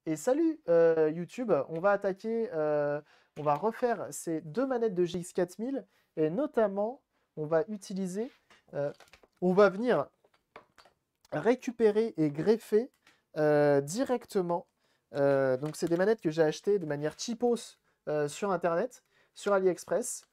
Et salut YouTube, on va attaquer, on va refaire ces deux manettes de GX 4000 et notamment on va utiliser, on va venir récupérer et greffer directement. Donc c'est des manettes que j'ai achetées de manière cheapos sur internet, sur AliExpress.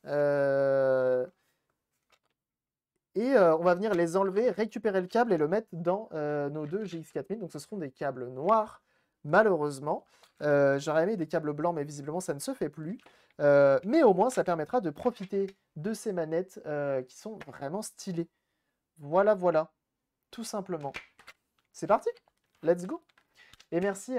Et on va venir les enlever, récupérer le câble et le mettre dans nos deux GX 4000. Donc ce seront des câbles noirs, malheureusement. J'aurais aimé des câbles blancs, mais visiblement ça ne se fait plus. Mais au moins ça permettra de profiter de ces manettes qui sont vraiment stylées. Voilà, voilà. Tout simplement. C'est parti. Let's go. Et merci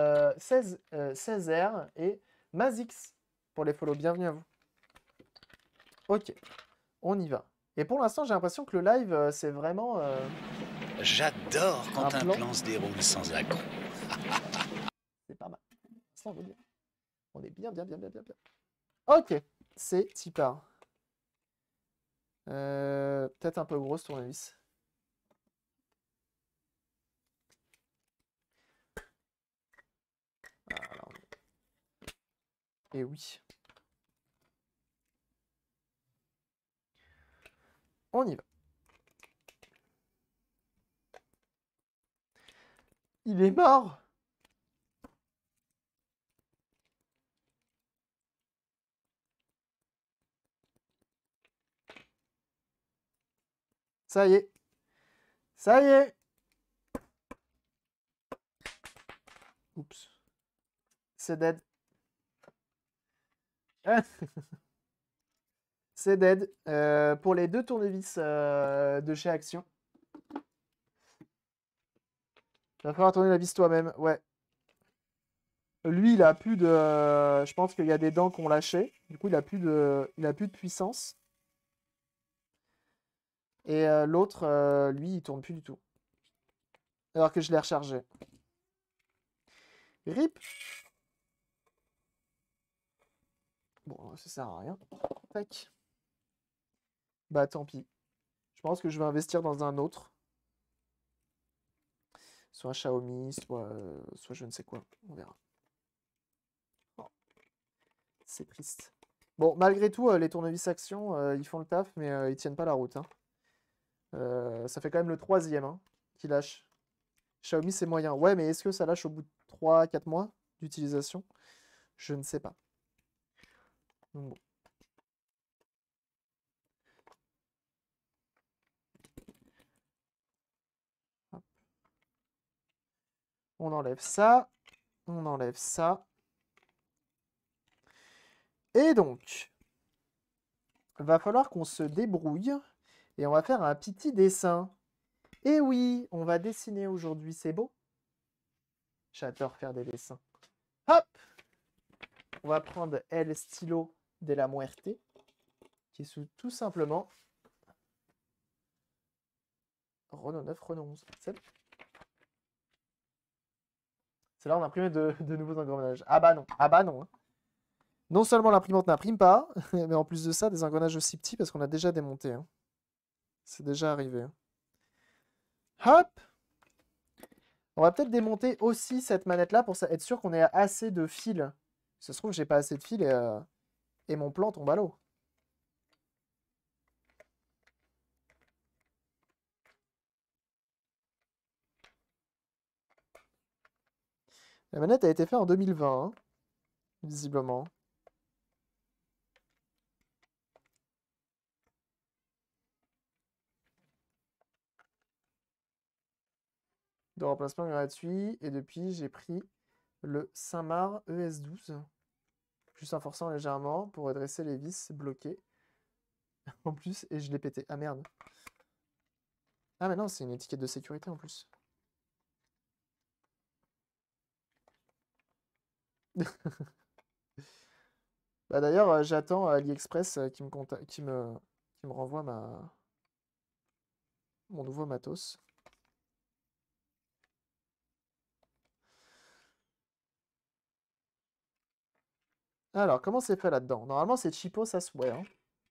16R et Mazix pour les follow. Bienvenue à vous. Ok, on y va. Et pour l'instant, j'ai l'impression que le live, c'est vraiment... J'adore quand un plan se déroule sans accroc. C'est pas mal. Ça, on est bien. Ok, c'est Tipar. Peut-être un peu gros ce tournevis. Alors... Et oui. On y va. Il est mort. Ça y est. Ça y est. Oups. C'est dead. C'est dead. Pour les deux tournevis de chez Action. Il va falloir tourner la vis toi-même. Ouais. Lui, il a plus de... je pense qu'il y a des dents qu'on lâché. Du coup, il a plus de puissance. Et l'autre, lui, il tourne plus du tout. Alors que je l'ai rechargé. RIP. Bon, ça sert à rien. Tac. Bah, tant pis. Je pense que je vais investir dans un autre. Soit Xiaomi, soit je ne sais quoi. On verra. Oh. C'est triste. Bon, malgré tout, les tournevis Action, ils font le taf, mais ils tiennent pas la route. Hein. Ça fait quand même le 3e hein, qui lâche. Xiaomi, c'est moyen. Ouais, mais est-ce que ça lâche au bout de 3-4 mois d'utilisation? Je ne sais pas. Donc bon. Hop. On enlève ça. On enlève ça. Et donc, va falloir qu'on se débrouille. Et on va faire un petit dessin. Et oui, on va dessiner aujourd'hui. C'est beau. J'adore faire des dessins. Hop! On va prendre El Stylo de la Muerte. Qui est tout simplement Renault 9, Renault 11. C'est l'heure d'imprimer de nouveaux engrenages. Ah bah non. Ah bah non. Hein. Non seulement l'imprimante n'imprime pas, mais en plus de ça, des engrenages aussi petits parce qu'on a déjà démonté. Hein. C'est déjà arrivé. Hein. Hop! On va peut-être démonter aussi cette manette-là pour être sûr qu'on ait assez de fils. Ça se trouve, j'ai pas assez de fils et mon plan tombe à l'eau. La manette a été faite en 2020, hein, visiblement. De remplacement gratuit. Et depuis, j'ai pris le Saint-Marc ES12. Juste en forçant légèrement pour redresser les vis bloquées. En plus, et je l'ai pété. Ah merde. Ah mais non, c'est une étiquette de sécurité en plus. Bah d'ailleurs, j'attends AliExpress qui me renvoie mon nouveau matos. Alors, comment c'est fait là-dedans? Normalement, c'est cheapo, ça se ouais. Hein.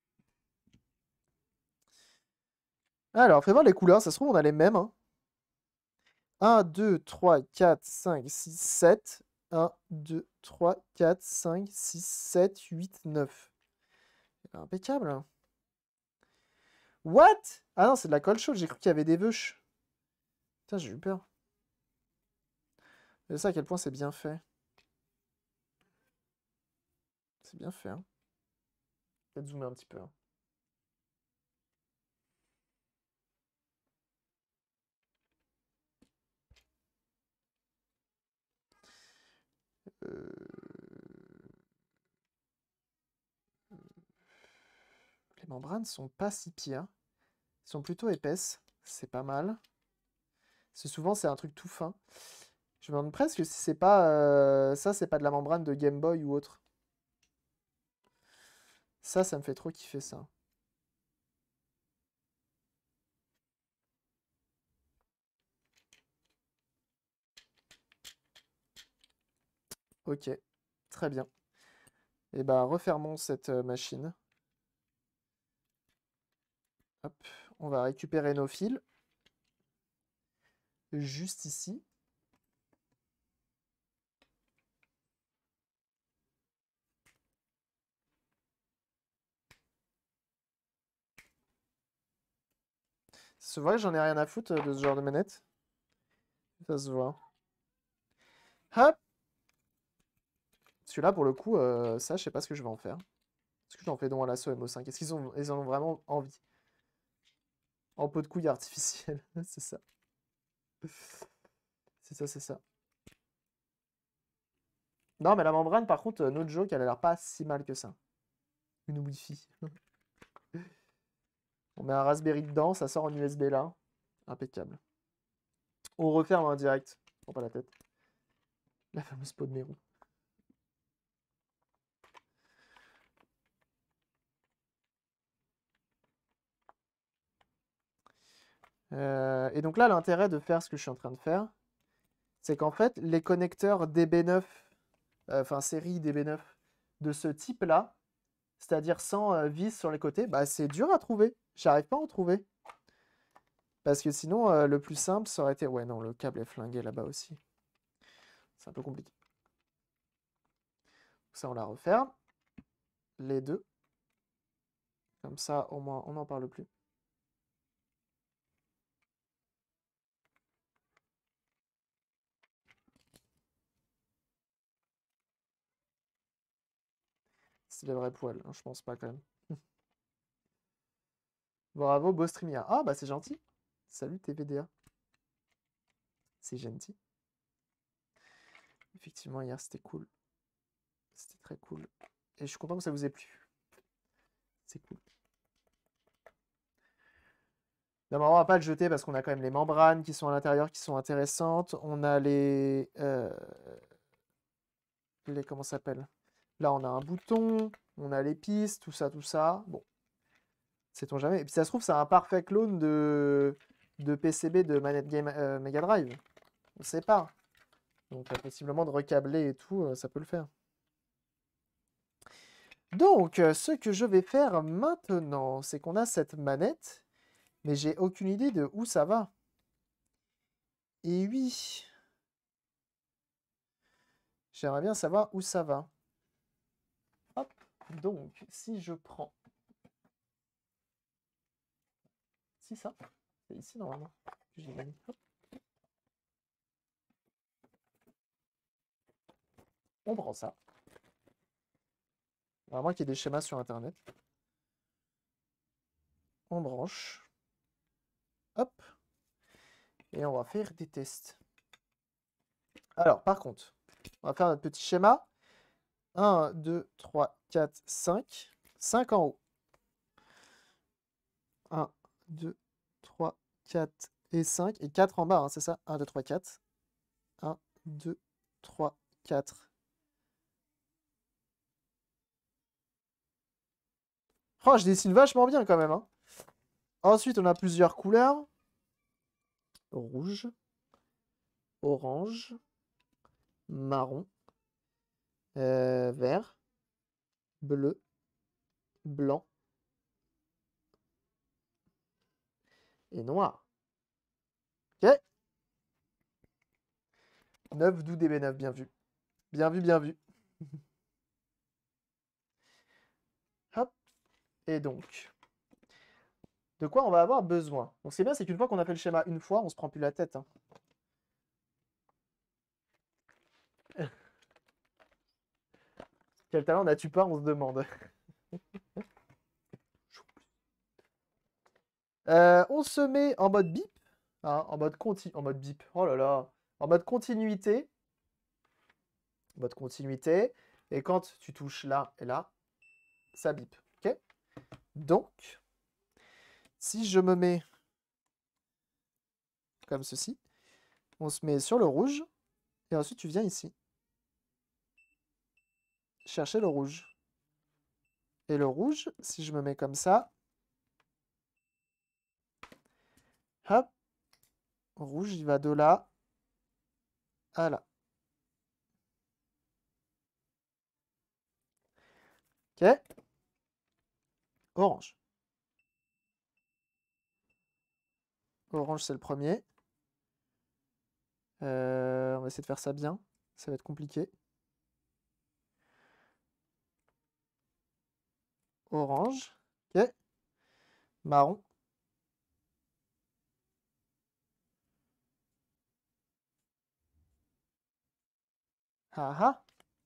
Alors, fais voir les couleurs, ça se trouve, on a les mêmes. Hein. 1, 2, 3, 4, 5, 6, 7. 1, 2, 3, 4, 5, 6, 7, 8, 9. Impeccable. What? Ah non, c'est de la colle chaude. J'ai cru qu'il y avait des veuches. Putain, j'ai eu peur. C'est ça à quel point c'est bien fait. C'est bien fait, hein. Peut-être zoomer un petit peu, hein. Les membranes sont pas si pires. Elles sont plutôt épaisses. C'est pas mal. Souvent, c'est un truc tout fin. Je me demande presque si c'est pas... ça, c'est pas de la membrane de Game Boy ou autre. Ça me fait trop kiffer, ça. Ok, très bien. Et bah, refermons cette machine. Hop, on va récupérer nos fils. Juste ici. C'est vrai, j'en ai rien à foutre de ce genre de manette. Ça se voit. Hop! Celui-là, pour le coup, ça, je sais pas ce que je vais en faire. Est-ce que j'en fais don à l'assaut MO5? Est-ce qu'ils en ont vraiment envie? En pot de couille artificielle, c'est ça. C'est ça, c'est ça. Non, mais la membrane, par contre, no joke, elle a l'air pas si mal que ça. Une Wi-Fi. On met un Raspberry dedans, ça sort en USB là. Impeccable. On referme en direct. Prends pas la tête. La fameuse peau de mérou. Et donc là, l'intérêt de faire ce que je suis en train de faire, c'est qu'en fait, les connecteurs DB9, enfin série DB9 de ce type-là, c'est-à-dire sans vis sur les côtés, bah, c'est dur à trouver. J'arrive pas à en trouver. Parce que sinon, le plus simple, ça aurait été... Ouais, non, le câble est flingué là-bas aussi. C'est un peu compliqué. Ça, on la referme. Les deux. Comme ça, au moins, on n'en parle plus. C'est des vrais poils, hein, je pense pas quand même. Bravo, beau stream hier. Ah, bah c'est gentil. Salut TVDA. C'est gentil. Effectivement, hier, c'était cool. C'était très cool. Et je suis content que ça vous ait plu. C'est cool. D'abord, on va pas le jeter parce qu'on a quand même les membranes qui sont à l'intérieur qui sont intéressantes. On a comment ça s'appelle? Là, on a un bouton. On a les pistes, tout ça, tout ça. Bon, sait-on jamais. Et puis ça se trouve, c'est un parfait clone de PCB de manette Game Mega Drive. On sait pas. Donc, possiblement de recabler et tout, ça peut le faire. Donc, ce que je vais faire maintenant, c'est qu'on a cette manette, mais j'ai aucune idée de où ça va. Et oui, j'aimerais bien savoir où ça va. Hop, donc, si je prends... Si ça, c'est ici normalement. Je l'ai mis. Hop. On prend ça. Vraiment qu'il y ait des schémas sur Internet. On branche. Hop. Et on va faire des tests. Alors, par contre, on va faire notre petit schéma. 1, 2, 3, 4, 5. 5 en haut. 1, 2, 3, 4 et 5. Et 4 en bas, hein, c'est ça? 1, 2, 3, 4. 1, 2, 3, 4. Oh, je dessine vachement bien quand même, hein. Ensuite, on a plusieurs couleurs. Rouge, orange, marron, vert, bleu, blanc et noir. Ok. 9 d'août DB9, bien vu. Bien vu, bien vu. Hop. Et donc, de quoi on va avoir besoin? Donc, ce qui est bien, c'est qu'une fois qu'on a fait le schéma une fois, on se prend plus la tête, hein. Quel talent n'as-tu pas, on se demande. On se met en mode bip, hein, en mode bip. Oh là là, en mode continuité. Mode continuité. Et quand tu touches là et là, ça bip. Ok? Donc, si je me mets comme ceci, on se met sur le rouge. Et ensuite, tu viens ici. Chercher le rouge. Et le rouge, si je me mets comme ça, hop, rouge, il va de là à là. Ok? Orange. Orange, c'est le premier. On va essayer de faire ça bien. Ça va être compliqué. Orange. Ok. Marron. Ah ah.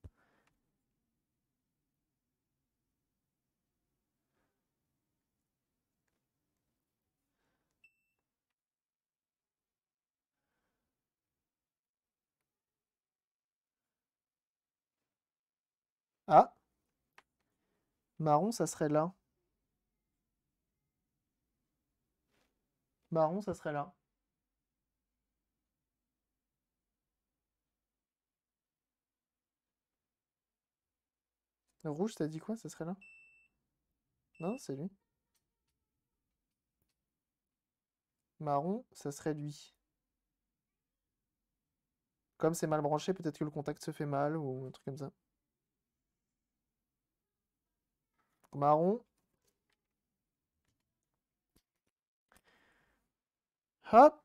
Ah. Marron, ça serait là. Marron, ça serait là. Rouge, t'as dit quoi? Ça serait là? Non, c'est lui. Marron, ça serait lui. Comme c'est mal branché, peut-être que le contact se fait mal ou un truc comme ça. Marron. Hop.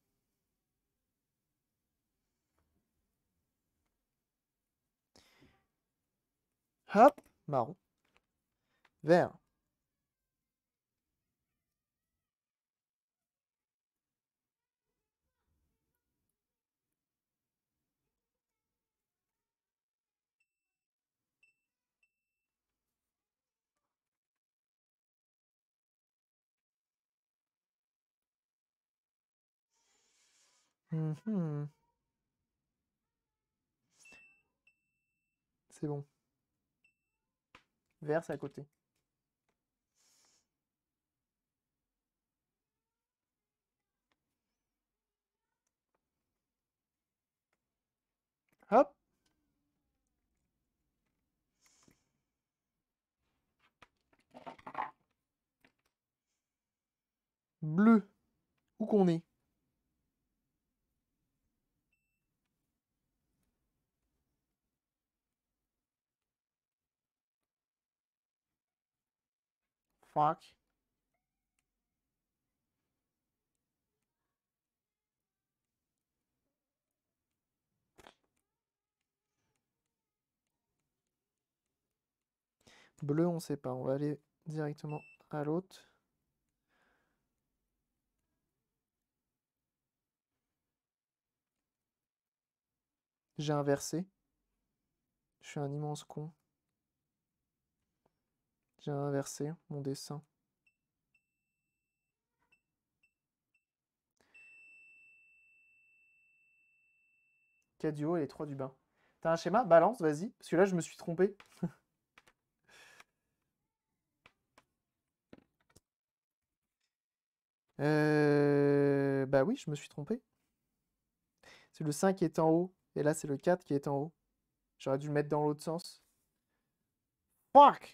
Hop. Marron. Vert. Mhm. C'est bon. Vert, c'est à côté. Hop. Bleu. Où qu'on est? Fuck. Bleu, on sait pas. On va aller directement à l'autre. J'ai inversé. Je suis un immense con. J'ai inversé mon dessin. Cadio et les 3 du bain. T'as un schéma? Balance, vas-y. Parce que là, je me suis trompé. Bah oui, je me suis trompé. C'est le 5 qui est en haut. Et là, c'est le 4 qui est en haut. J'aurais dû le mettre dans l'autre sens. Fuck!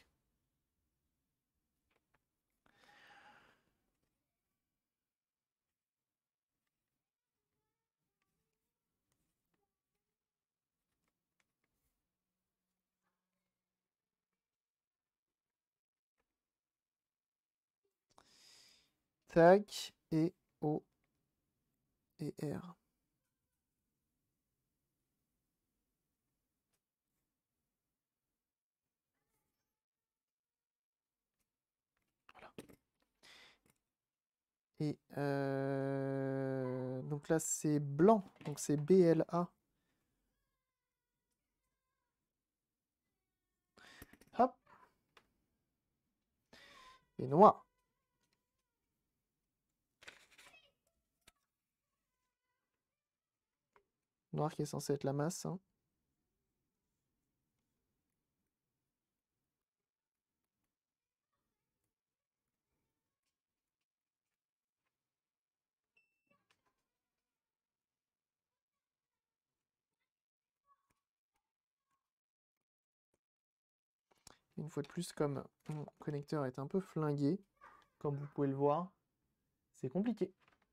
Tac. Et O et R. Et donc là, c'est blanc. Donc c'est BLA. Hop. Et noir. Noir qui est censé être la masse. Hein. Une fois de plus, comme mon connecteur est un peu flingué, comme vous pouvez le voir, c'est compliqué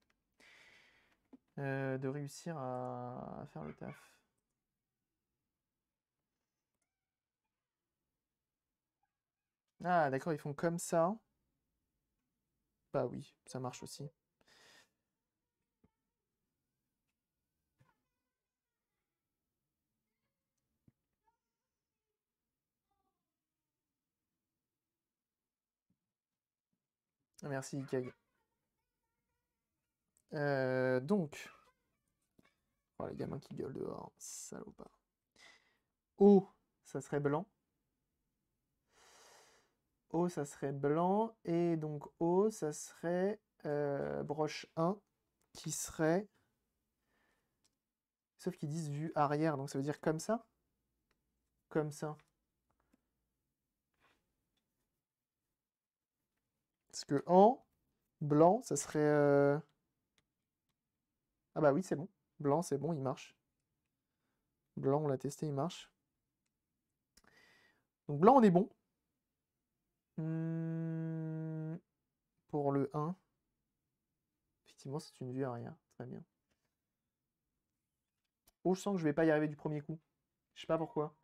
de réussir à faire le taf. Ah, d'accord, ils font comme ça. Bah oui, ça marche aussi. Merci, Ikag. Donc, oh, les gamins qui gueulent dehors, salopard. O, ça serait blanc. O, ça serait blanc. Et donc O, ça serait broche 1, qui serait... Sauf qu'ils disent vue arrière, donc ça veut dire comme ça. Comme ça. Parce que en blanc, ça serait... Ah bah oui, c'est bon. Blanc, c'est bon, il marche. Blanc, on l'a testé, il marche. Donc blanc, on est bon. Pour le 1. Effectivement, c'est une vue arrière. Très bien. Oh, je sens que je vais pas y arriver du premier coup. Je sais pas pourquoi.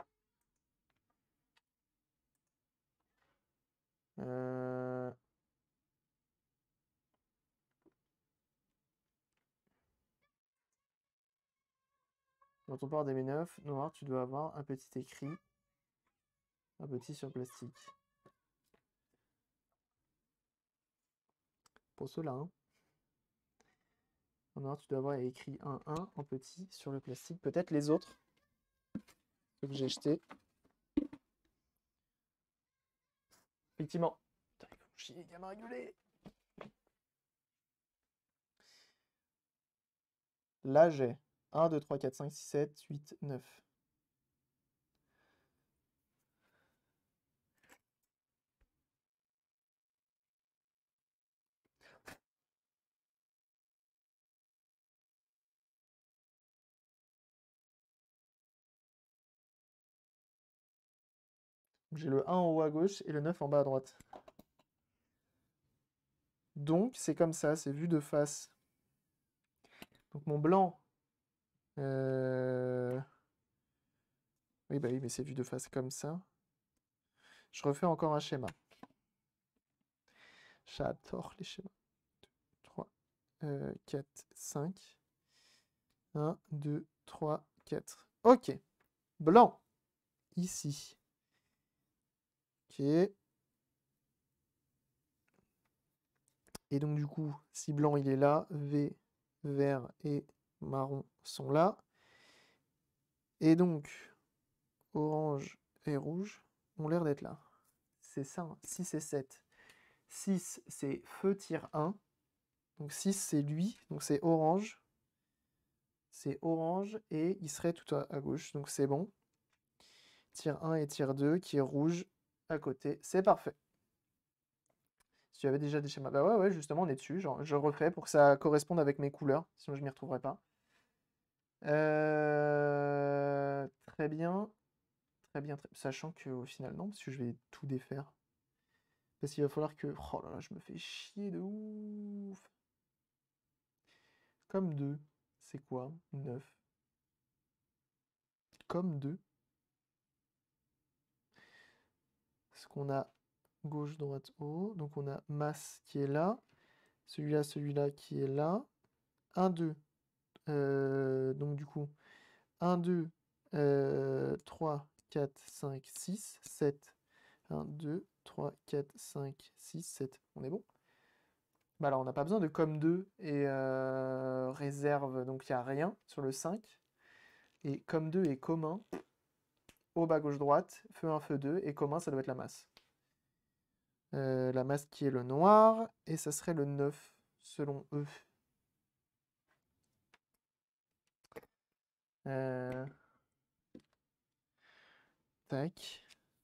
Euh... Quand on part des M9, noir, tu dois avoir un petit écrit. Un petit sur plastique. Pour cela, hein. En noir, tu dois avoir écrit 1 en petit sur le plastique. Peut-être les autres. Ceux que j'ai jetés. Effectivement. Putain, ils vont chier, les gamins rigoler. Là, j'ai 1, 2, 3, 4, 5, 6, 7, 8, 9. J'ai le 1 en haut à gauche et le 9 en bas à droite. Donc, c'est comme ça, c'est vu de face. Donc, mon blanc... Oui, bah oui, mais c'est vu de face comme ça. Je refais encore un schéma. J'adore les schémas. 3, 4, 5. 1, 2, 3, 4. Ok. Blanc. Ici. Ok. Et donc, du coup, si blanc, il est là, V, vert et marron sont là. Et donc, orange et rouge ont l'air d'être là. C'est ça, 6 et 7. 6, c'est feu tir 1. Donc 6, c'est lui. Donc c'est orange. C'est orange et il serait tout à gauche. Donc c'est bon. Tir 1 et tir 2 qui est rouge à côté. C'est parfait. Si tu avais déjà des schémas. Bah ouais, justement, on est dessus. Genre, je refais pour que ça corresponde avec mes couleurs. Sinon, je m'y retrouverai pas. Très bien. Très bien. Sachant qu'au final, non, parce que je vais tout défaire. Parce qu'il va falloir que... Oh là là, je me fais chier de ouf. Comme 2. C'est quoi? 9. Comme 2. Parce qu'on a gauche, droite, haut. Donc on a masse qui est là. Celui-là qui est là. 1, 2. Donc du coup, 1, 2, 3, 4, 5, 6, 7. 1, 2, 3, 4, 5, 6, 7. On est bon? Bah alors, on n'a pas besoin de com2 et réserve, donc il n'y a rien sur le 5. Et com2 est commun, haut, bas, gauche, droite, feu 1, feu 2, et commun, ça doit être la masse. La masse qui est le noir, et ça serait le 9, selon eux. Tac.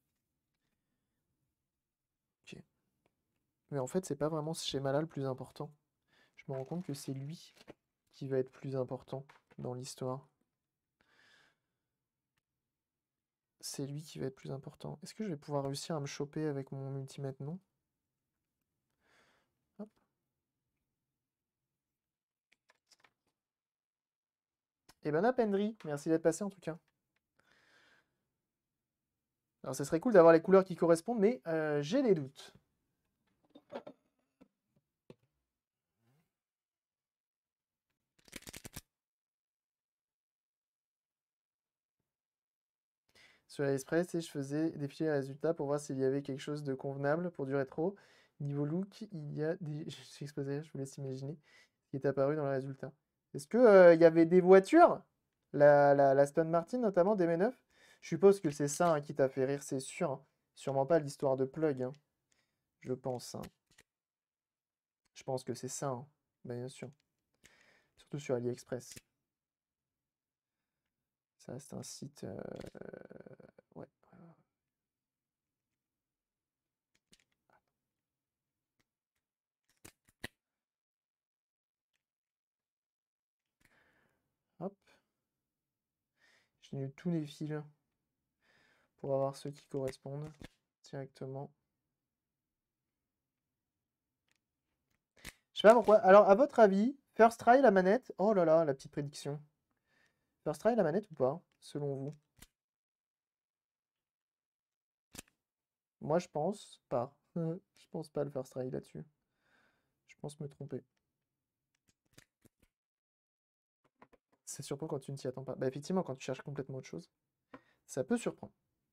Ok. Mais en fait, c'est pas vraiment ce schéma-là le plus important. Je me rends compte que c'est lui qui va être plus important dans l'histoire. C'est lui qui va être plus important. Est-ce que je vais pouvoir réussir à me choper avec mon multimètre? Non. Hop. Eh ben, Napendry, merci d'être passé en tout cas. Alors, ça serait cool d'avoir les couleurs qui correspondent, mais j'ai des doutes. Sur AliExpress, et je faisais défiler les résultats pour voir s'il y avait quelque chose de convenable pour du rétro. Niveau look, il y a des... Je suis exposé, je vous laisse imaginer ce qui est apparu dans les résultats. Est-ce que il y avait des voitures? La Aston Martin, notamment, DB9? Je suppose que c'est ça hein, qui t'a fait rire, c'est sûr. Hein. Sûrement pas l'histoire de Plug, hein. Je pense. Hein. Je pense que c'est ça, hein. Ben, bien sûr. Surtout sur AliExpress. Ça reste un site... Ouais. Hop. J'ai mis tous les fils pour avoir ceux qui correspondent directement. Je sais pas pourquoi. Alors, à votre avis, first try la manette? Oh là là, la petite prédiction. First try la manette ou pas, selon vous? Moi, je pense pas. Je pense pas le first try là-dessus. Je pense me tromper. C'est surtout quand tu ne t'y attends pas. Bah, effectivement, quand tu cherches complètement autre chose, ça peut surprendre.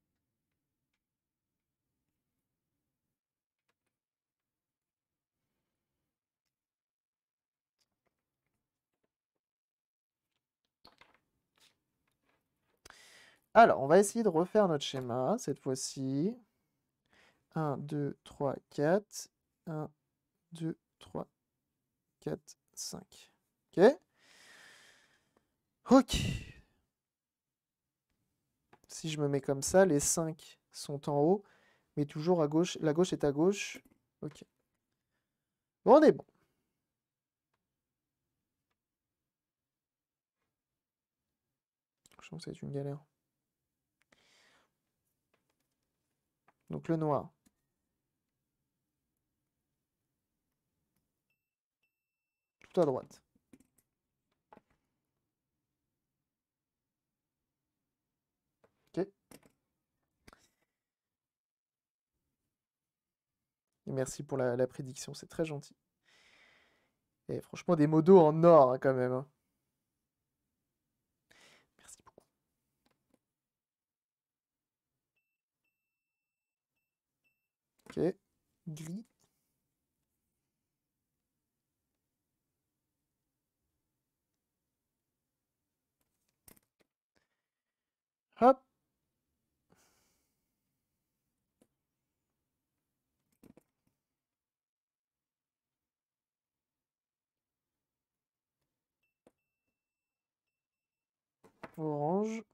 Alors, on va essayer de refaire notre schéma cette fois-ci. 1, 2, 3, 4. 1, 2, 3, 4, 5. Ok? Ok. Si je me mets comme ça, les 5 sont en haut, mais toujours à gauche. La gauche est à gauche. Ok. Bon, on est bon. Je pense que c'est une galère. Donc le noir. Tout à droite. Ok. Et merci pour la prédiction, c'est très gentil. Et franchement, des modos en or hein, quand même. Hein. Merci beaucoup. Ok. Gris. Hop. Orange.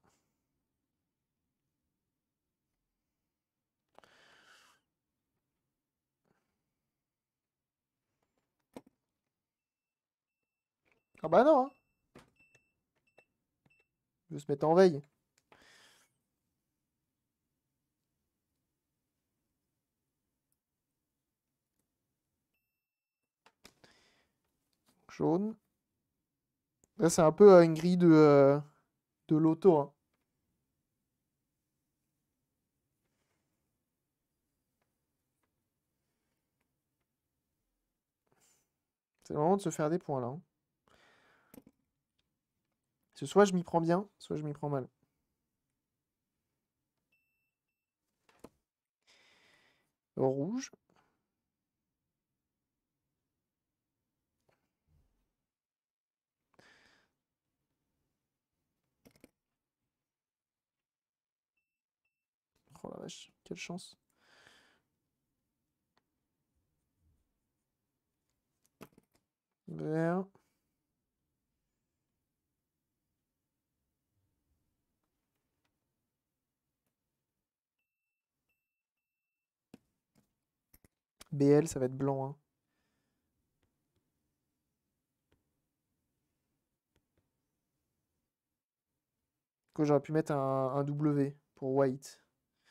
Ah bah non. Hein. Je vais se mettre en veille. Jaune. Là, c'est un peu une grille de loto. Hein. C'est le moment de se faire des points là. Hein. Soit je m'y prends bien, soit je m'y prends mal. Rouge. Oh la vache, quelle chance. Vert. BL, ça va être blanc. Hein. J'aurais pu mettre un W pour white.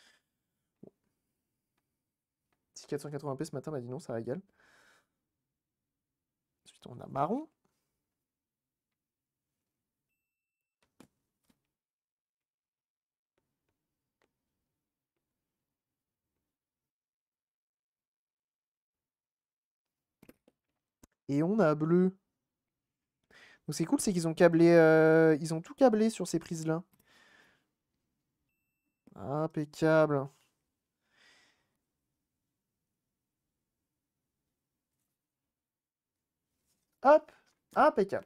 Si 480p ce matin m'a dit non, ça régale. Ensuite, on a marron. Et on a bleu. Donc c'est cool, c'est qu'ils ont câblé, ils ont tout câblé sur ces prises-là. Impeccable. Hop, impeccable.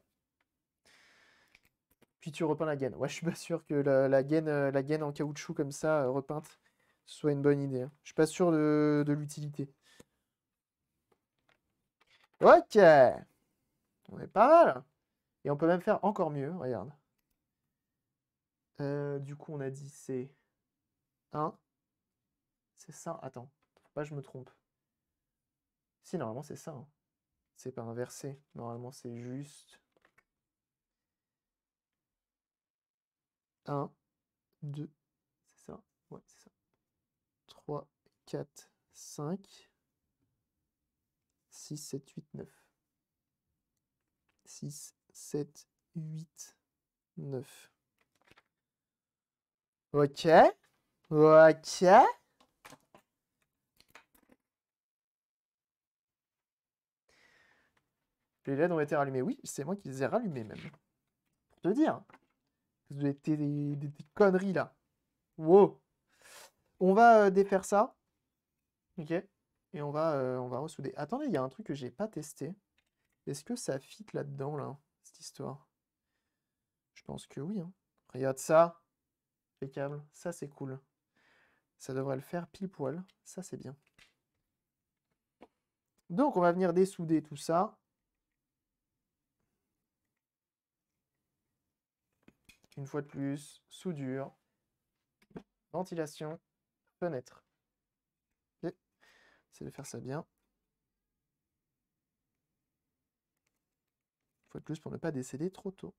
Puis tu repeins la gaine. Ouais, je suis pas sûr que la gaine en caoutchouc comme ça, repeinte, soit une bonne idée. Hein. Je suis pas sûr de l'utilité. Ok. On est pas mal. Et on peut même faire encore mieux, regarde. Du coup, on a dit c'est 1. C'est ça. Attends, faut pas que je me trompe. Si, normalement, c'est ça. Hein. C'est pas inversé. Normalement, c'est juste 1, 2. C'est ça. Ouais, c'est ça. 3, 4, 5, 6, 7, 8, 9. 6, 7, 8, 9. Ok. Ok. Les LED ont été rallumés. Oui, c'est moi qui les ai rallumés même. Pour te dire. Des conneries là. Wow. On va défaire ça. Ok. Et on va ressouder. Attendez, il y a un truc que j'ai pas testé. Est-ce que ça fit là-dedans, là, cette histoire? Je pense que oui. Hein. Regarde ça. Impeccable. Ça, c'est cool. Ça devrait le faire pile poil. Ça, c'est bien. Donc, on va venir dessouder tout ça. Une fois de plus, soudure, ventilation, fenêtre. Ok. C'est de faire ça bien. Une fois de plus pour ne pas décéder trop tôt.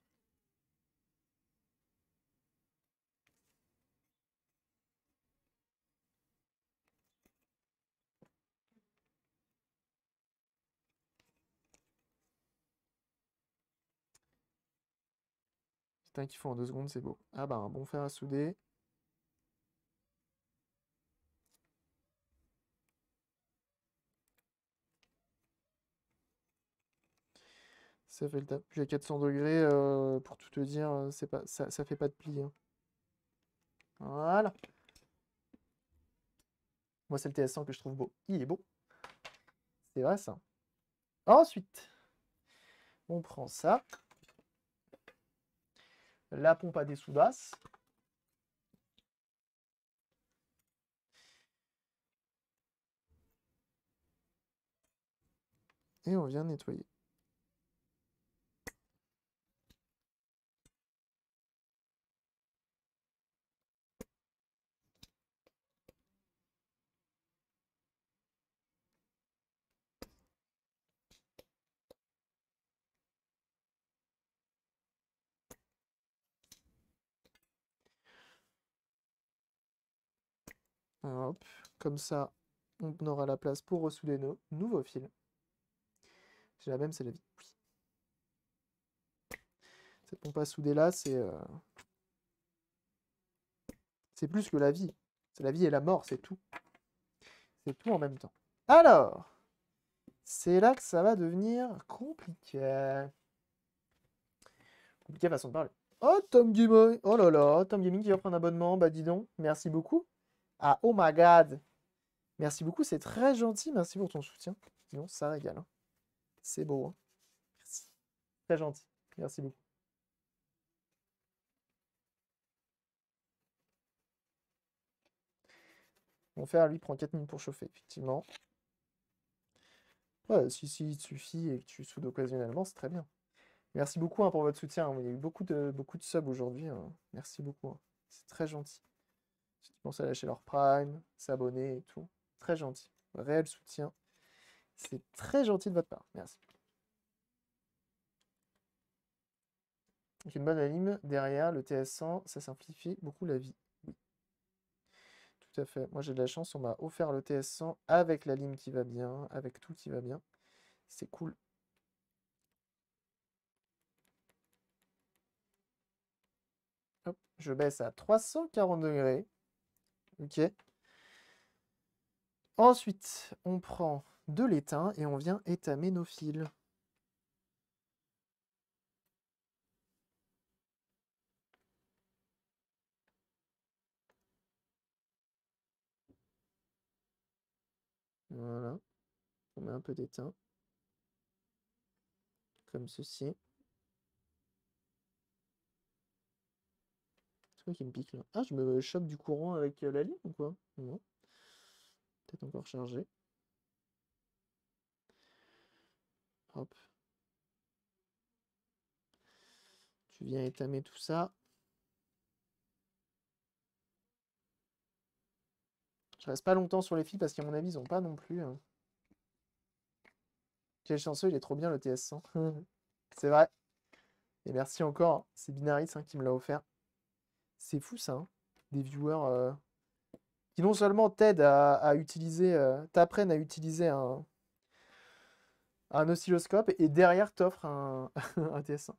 Putain, qu'il faut en 2 secondes, c'est beau. Ah bah, un bon fer à souder. Ça fait le taf. Puis à 400 degrés, pour tout te dire, c'est pas, ça fait pas de pli. Hein. Voilà. Moi, c'est le TS100 que je trouve beau. Il est beau. C'est vrai, ça. Ensuite, on prend ça. La pompe à dessoudasse. Et on vient nettoyer. Hop, comme ça, on aura la place pour ressouder nos nouveaux fils. J'ai la même, c'est la vie. Oui. Cette pompe à souder là, c'est plus que la vie. C'est la vie et la mort, c'est tout. C'est tout en même temps. Alors, c'est là que ça va devenir compliqué. Compliqué façon de parler. Oh, Tom Gaming. Oh là là, Tom Gaming qui offre un abonnement. Bah dis donc, merci beaucoup. Ah, oh my god. Merci beaucoup, c'est très gentil. Merci pour ton soutien. Sinon, ça régale. Hein. C'est beau. Hein. Merci. Très gentil. Merci beaucoup. Mon fer, lui, prend 4 minutes pour chauffer, effectivement. Ouais, si il te suffit et que tu soudes occasionnellement, c'est très bien. Merci beaucoup hein, pour votre soutien. Il y a eu beaucoup de subs aujourd'hui. Merci beaucoup. Hein. C'est très gentil. Ceux qui pensent à lâcher leur prime, s'abonner et tout. Très gentil. Réel soutien. C'est très gentil de votre part. Merci. Donc une bonne anime derrière le TS100, ça simplifie beaucoup la vie. Oui. Tout à fait. Moi j'ai de la chance, on m'a offert le TS100 avec la lime qui va bien, avec tout qui va bien. C'est cool. Hop, je baisse à 340 degrés. Ok. Ensuite, on prend de l'étain et on vient étamer nos fils. Voilà. On met un peu d'étain. Comme ceci. C'est quoi qui me pique là? Ah, je me chope du courant avec la lime ou quoi? Non. Peut-être encore chargé. Hop. Tu viens étamer tout ça. Je reste pas longtemps sur les fils parce qu'à mon avis, ils ont pas non plus. Hein. Quel chanceux, il est trop bien le TS100. C'est vrai. Et merci encore. Hein. C'est Binaris hein, qui me l'a offert. C'est fou ça. Hein. Des viewers qui non seulement t'aident à utiliser, t'apprennent à utiliser un oscilloscope et derrière t'offrent un, un TS1.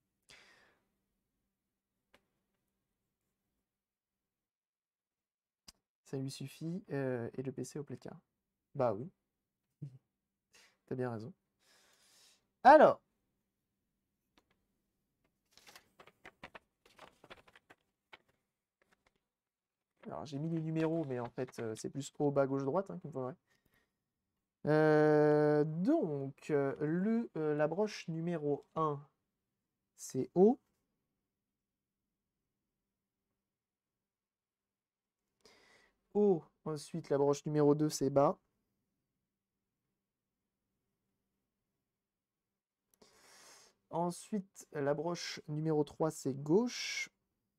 Ça lui suffit et le PC au placard. Bah oui. T'as bien raison. Alors. Alors j'ai mis les numéros, mais en fait c'est plus haut, bas, gauche, droite hein, qu'il me faudrait. Donc, la broche numéro 1, c'est haut. Haut. Ensuite, la broche numéro 2, c'est bas. Ensuite, la broche numéro 3, c'est gauche.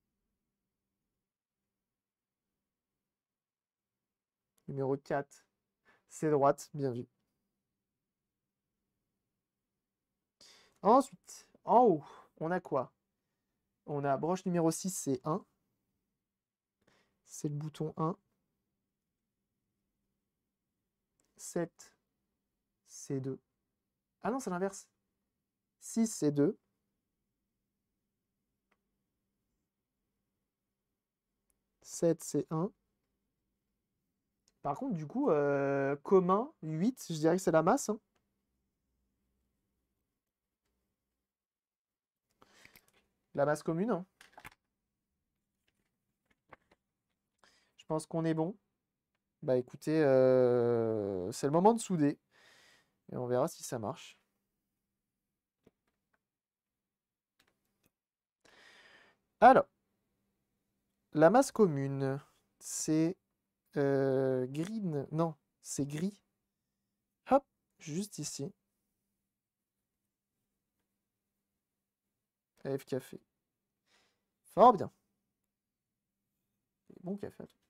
Numéro 4, c'est droite. Bien vu. Ensuite, en haut, on a quoi? On a broche numéro 6, c'est 1. C'est le bouton 1. 7, c'est 2. Ah non, c'est l'inverse. 6, c'est 2. 7, c'est 1. Par contre, du coup, commun, 8, je dirais que c'est la masse. Hein. La masse commune. Hein. Je pense qu'on est bon. Bah écoutez, c'est le moment de souder. Et on verra si ça marche. Alors, la masse commune, c'est green. Non, c'est gris. Hop, juste ici. AF café. Fort bien. Bon café à toi.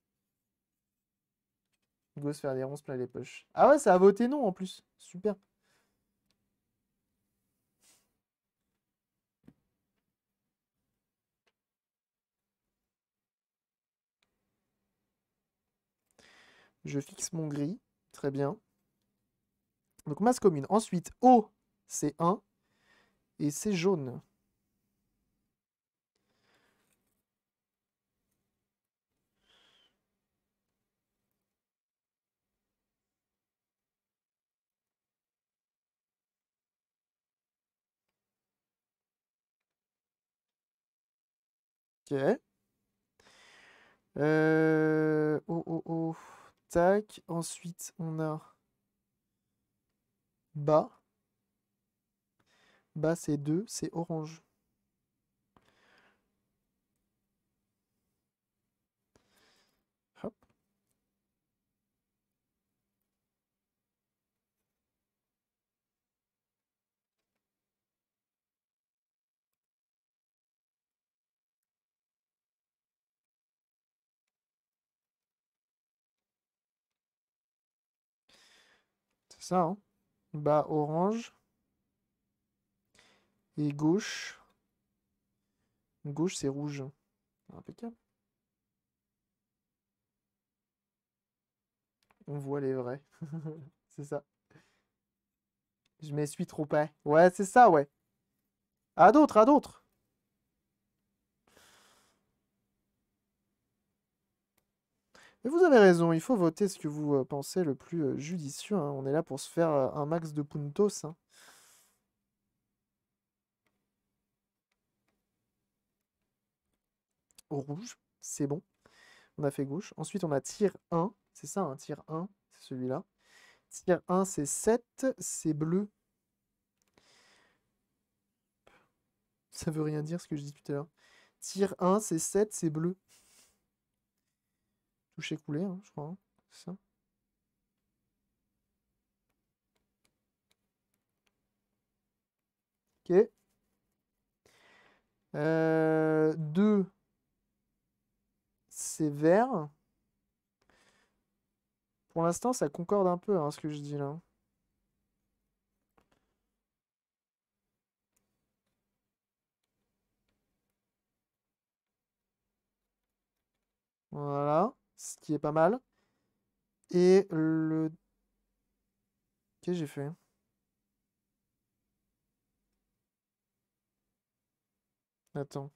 Go se faire des ronces plein les poches. Ah ouais, ça a voté non en plus. Super. Je fixe mon gris. Très bien. Donc masse commune. Ensuite, O, c'est 1. Et c'est jaune. Ok. Oh, oh, oh. Tac. Ensuite, on a bas. Bas, c'est 2. C'est orange. Hop. ça, hein. Bas orange. Et gauche. Gauche, c'est rouge. Impeccable. On voit les vrais. C'est ça. Je m'essuie trop pas. Ouais, c'est ça, ouais. À d'autres, à d'autres. Mais vous avez raison, il faut voter ce que vous pensez le plus judicieux, hein. On est là pour se faire un max de puntos, hein. Au rouge, c'est bon. On a fait gauche. Ensuite, on a tir 1. C'est ça, un tir 1. C'est celui-là. Tir 1, c'est 7. C'est bleu. Ça veut rien dire ce que je dis tout à l'heure. Tir 1, c'est 7. C'est bleu. Touché coulé, hein, je crois, hein. C'est ça. Ok. 2, c'est vert. Pour l'instant, ça concorde un peu, hein, ce que je dis là. Voilà, ce qui est pas mal. Et le... Qu'est-ce que j'ai fait? Attends.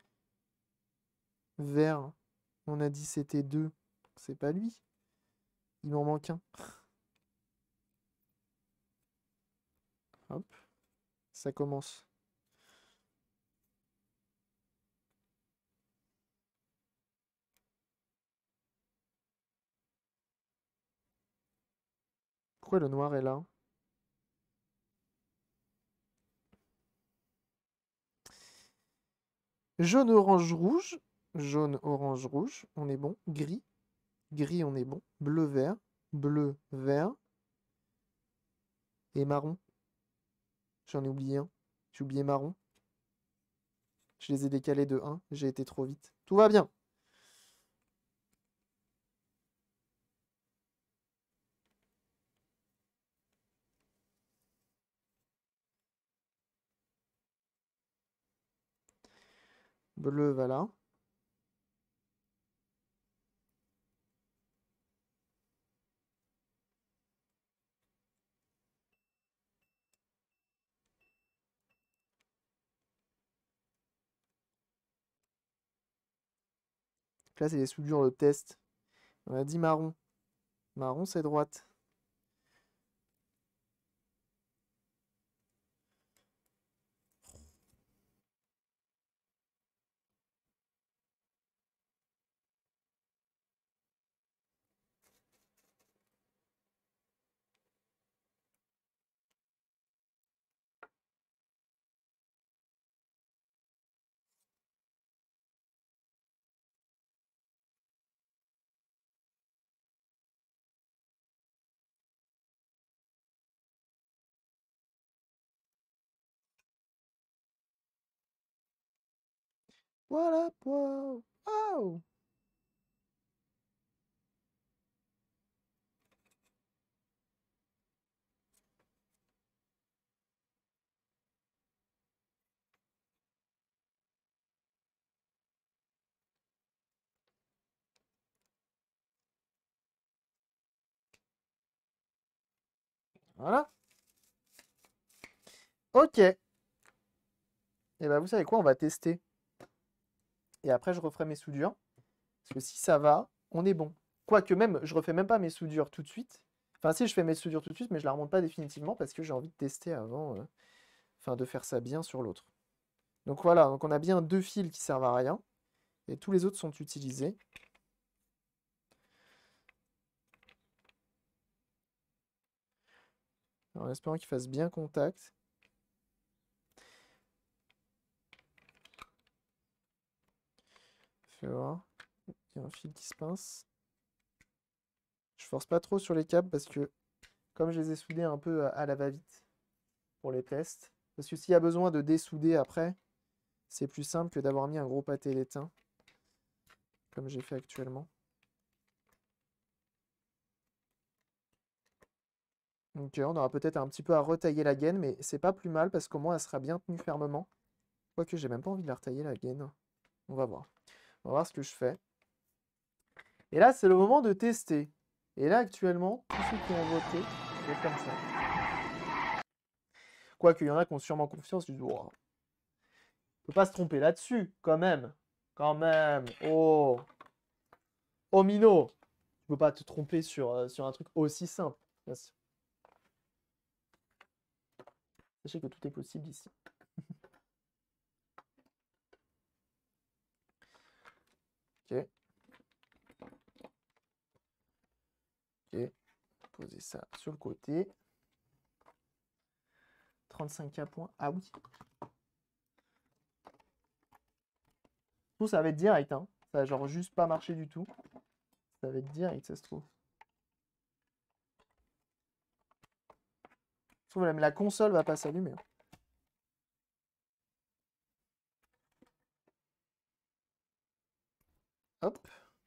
Vert. On a dit c'était 2. C'est pas lui. Il m'en manque un. Hop. Ça commence. Pourquoi le noir est là? Jaune, orange, rouge. Jaune, orange, rouge. On est bon. Gris. Gris, on est bon. Bleu, vert. Bleu, vert. Et marron. J'en ai oublié un. J'ai oublié marron. Je les ai décalés de 1. J'ai été trop vite. Tout va bien. Bleu, voilà. Là, c'est les soudures de test. On a dit marron. Marron, c'est droite. Voilà, wow. Oh. Voilà. Ok. Et bah, vous savez quoi, on va tester. Et après, je referai mes soudures. Parce que si ça va, on est bon. Quoique même, je refais même pas mes soudures tout de suite. Enfin, si, je fais mes soudures tout de suite, mais je la remonte pas définitivement parce que j'ai envie de tester avant, enfin, de faire ça bien sur l'autre. Donc voilà, donc on a bien 2 fils qui servent à rien. Et tous les autres sont utilisés. En espérant qu'ils fassent bien contact. Fais voir. Il y a un fil qui se pince. Je force pas trop sur les câbles parce que comme je les ai soudés un peu à la va-vite pour les tests. Parce que s'il y a besoin de dessouder après, c'est plus simple que d'avoir mis un gros pâté laitin. Comme j'ai fait actuellement. Ok, on aura peut-être un petit peu à retailler la gaine, mais c'est pas plus mal parce qu'au moins elle sera bien tenue fermement. Quoique j'ai même pas envie de la retailler la gaine. On va voir. On va voir ce que je fais. Et là, c'est le moment de tester. Et là, actuellement, tous ceux qui ont voté, c'est comme ça. Quoique, il y en a qui ont sûrement confiance, je dis, oh, on peut pas se tromper là-dessus, quand même. Quand même. Oh. Oh, Mino. Tu peux pas te tromper sur, sur un truc aussi simple. Sachez que tout est possible ici. Ok. Ok. Poser ça sur le côté. 35K points. Ah oui. Tout ça va être direct, hein. Ça va genre juste pas marcher du tout. Ça va être direct, ça se trouve. Je trouve même la console va pas s'allumer. Hop.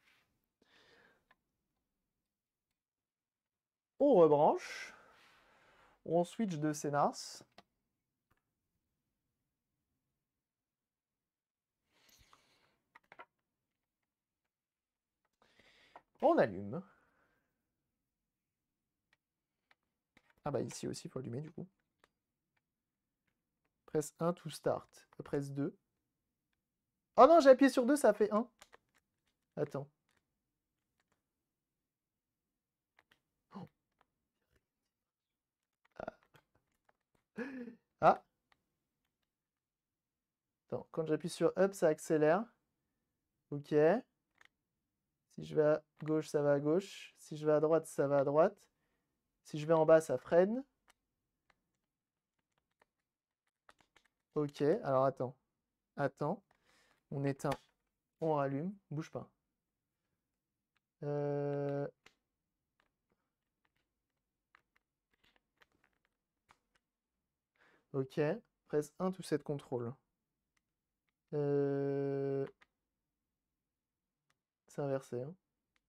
On rebranche. On switch de scénars. On allume. Ah bah ici aussi, il faut allumer du coup. Presse 1 to start. Presse 2. Oh non, j'ai appuyé sur 2, ça fait 1. Attends. Oh. Ah. Attends, quand j'appuie sur up, ça accélère. Ok. Si je vais à gauche, ça va à gauche. Si je vais à droite, ça va à droite. Si je vais en bas, ça freine. Ok, alors attends. Attends. On éteint. On rallume. Bouge pas. Ok. Presse 1 to set control. C'est inversé. Hein.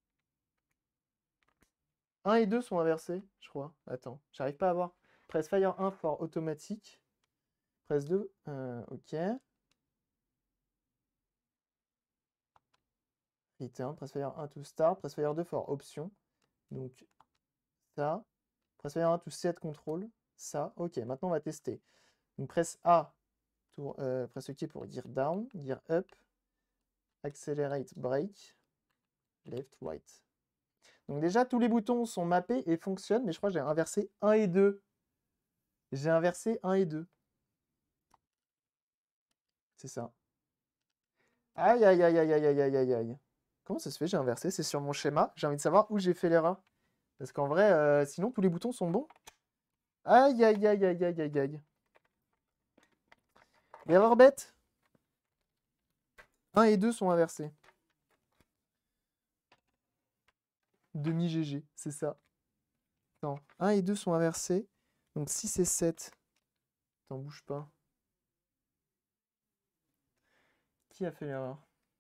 1 et 2 sont inversés, je crois. Attends, j'arrive pas à voir. Press Fire 1 for automatique. Press 2. Ok. Return. Press Fire 1 to start. Press Fire 2 for option. Donc ça. Press Fire 1 to set control. Ça. Ok, maintenant on va tester. Donc press A. Press OK pour gear down. Gear up. Accelerate brake. Left, right. Donc déjà, tous les boutons sont mappés et fonctionnent, mais je crois que j'ai inversé 1 et 2. J'ai inversé 1 et 2. C'est ça. Aïe, aïe, aïe, aïe, aïe, aïe, aïe, aïe, aïe. Comment ça se fait? J'ai inversé, c'est sur mon schéma. J'ai envie de savoir où j'ai fait l'erreur. Parce qu'en vrai, sinon, tous les boutons sont bons. Aïe, aïe, aïe, aïe, aïe, aïe, aïe. L'erreur bête. 1 et 2 sont inversés. Demi-GG, c'est ça. Attends, 1 et 2 sont inversés. Donc 6 et 7. Attends, bouge pas. Qui a fait l'erreur?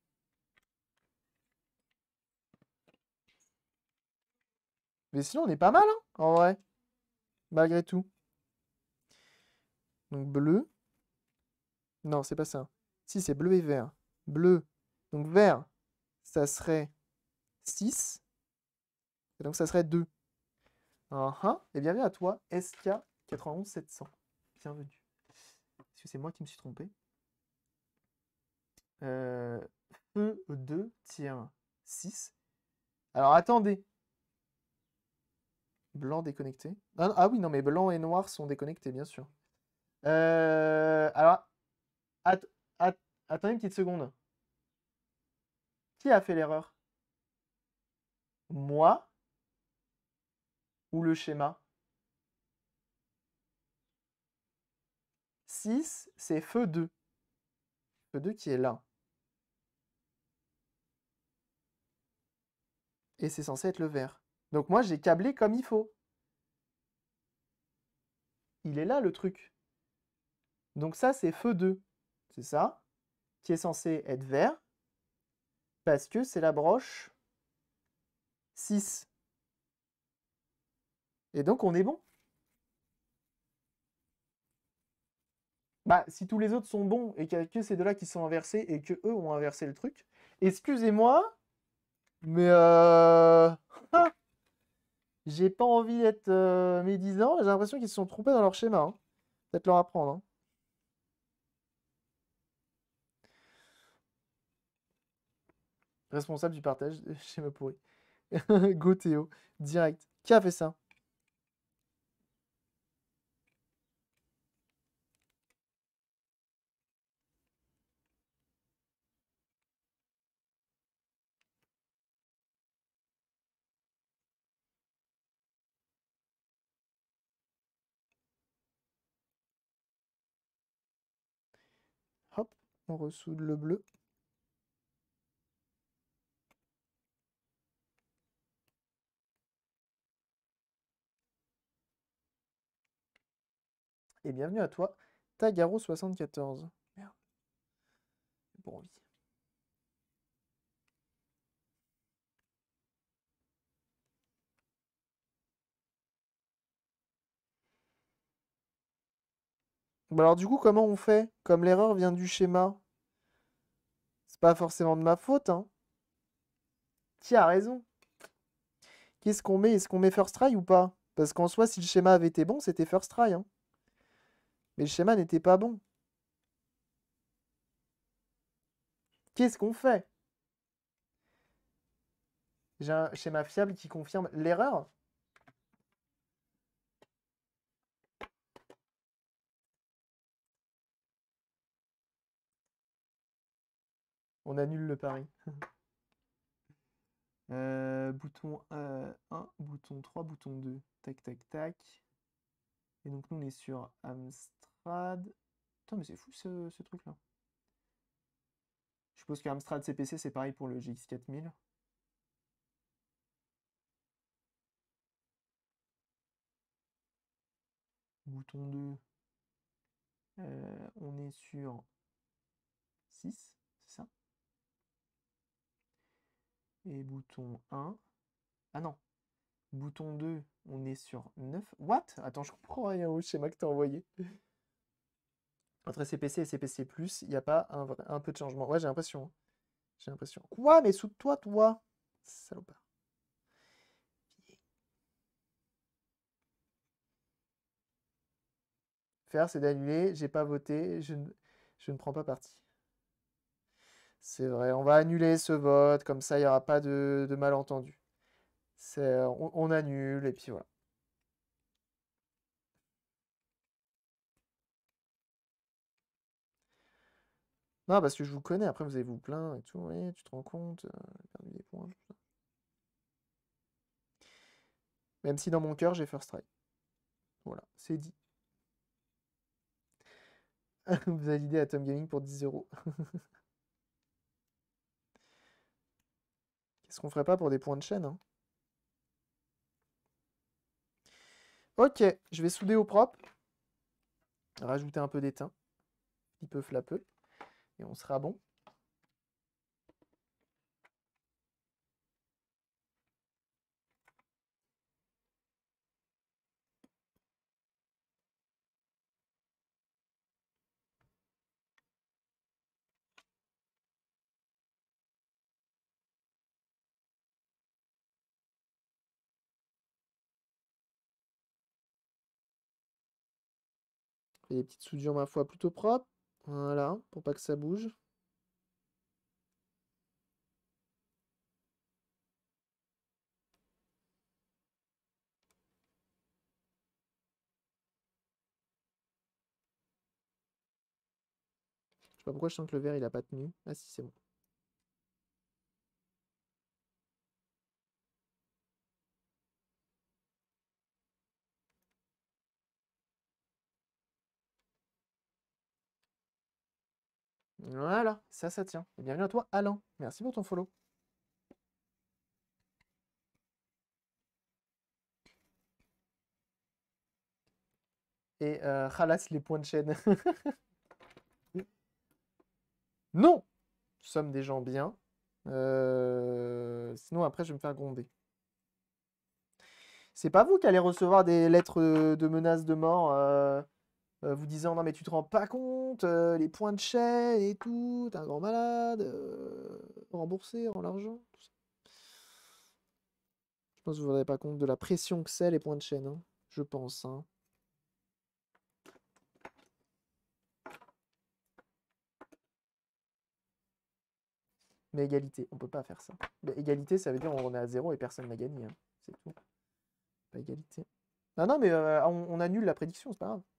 Mais sinon, on est pas mal, hein, en vrai. Malgré tout. Donc bleu. Non, c'est pas ça. Si, c'est bleu et vert. Bleu. Donc vert, ça serait 6. Et donc ça serait 2. Et bienvenue à toi, SK91700. Bienvenue. Est-ce que c'est moi qui me suis trompé? Feu 2, tiers 6. Alors attendez. Blanc déconnecté. Ah oui, non, mais blanc et noir sont déconnectés, bien sûr. Alors, attendez une petite seconde. Qui a fait l'erreur? Moi ou le schéma? 6, c'est feu 2. Feu 2 qui est là. Et c'est censé être le vert. Donc moi, j'ai câblé comme il faut. Il est là, le truc. Donc ça, c'est feu 2. C'est ça. Qui est censé être vert. Parce que c'est la broche 6. Et donc, on est bon. Bah, si tous les autres sont bons et qu'il n'y a que ces deux-là qui sont inversés et que eux ont inversé le truc, excusez-moi, mais j'ai pas envie d'être médisant, mais j'ai l'impression qu'ils se sont trompés dans leur schéma, hein. Peut-être leur apprendre, hein. Responsable du partage de schéma pourri. Go Théo, direct. Qui a fait ça? Hop, on ressoude le bleu. Et bienvenue à toi, Tagaro74. Merde. Bon envie. Bon alors du coup, comment on fait? Comme l'erreur vient du schéma, c'est pas forcément de ma faute, hein. Qui a raison? Qu'est-ce qu'on met? Est-ce qu'on met first try ou pas? Parce qu'en soi, si le schéma avait été bon, c'était first try, hein. Mais le schéma n'était pas bon. Qu'est-ce qu'on fait? J'ai un schéma fiable qui confirme l'erreur. On annule le pari. Bouton 1, bouton 3, bouton 2. Tac, tac, tac. Et donc nous, on est sur Amstrad. Putain, mais c'est fou ce truc-là. Je suppose que Amstrad CPC, c'est pareil pour le GX4000. Bouton 2. On est sur 6, c'est ça? Et bouton 1. Ah non. Bouton 2, on est sur 9. What? Attends, je comprends rien au schéma que t'as envoyé. Entre CPC et CPC+, il n'y a pas un peu de changement. Ouais, j'ai l'impression, hein. J'ai l'impression. Quoi? Mais sous toi, toi! Salopard. Faire, c'est d'annuler. J'ai pas voté. Je ne prends pas parti. C'est vrai. On va annuler ce vote. Comme ça, il n'y aura pas de malentendu. On annule et puis voilà. Non, parce que je vous connais. Après, vous allez vous plaindre et tout. Oui, tu te rends compte. Perdu des points. Même si dans mon cœur, j'ai first try. Voilà, c'est dit. Vous validez Atom Gaming pour 10 euros. Qu'est-ce qu'on ferait pas pour des points de chaîne, hein? Ok, je vais souder au propre. Rajouter un peu d'étain. Il peut flapper. Et on sera bon. Et des petites soudures, ma foi, plutôt propres. Voilà, pour pas que ça bouge. Je sais pas pourquoi je sens que le verre, il a pas tenu. Ah si, c'est bon. Voilà, ça tient. Et bienvenue à toi, Alain. Merci pour ton follow. Et ralasse les points de chaîne. Non! Nous sommes des gens bien. Sinon, après, je vais me faire gronder. C'est pas vous qui allez recevoir des lettres de menaces de mort vous disant non mais tu te rends pas compte, les points de chaîne et tout, t'es un grand malade, rembourser en l'argent. Je pense que vous ne vous rendez pas compte de la pression que c'est les points de chaîne, hein. Je pense. Hein. Mais égalité, on peut pas faire ça. Mais égalité, ça veut dire on remet à 0 et personne n'a gagné. Hein. C'est tout. Pas égalité. Ah non, mais on annule la prédiction, c'est pas grave.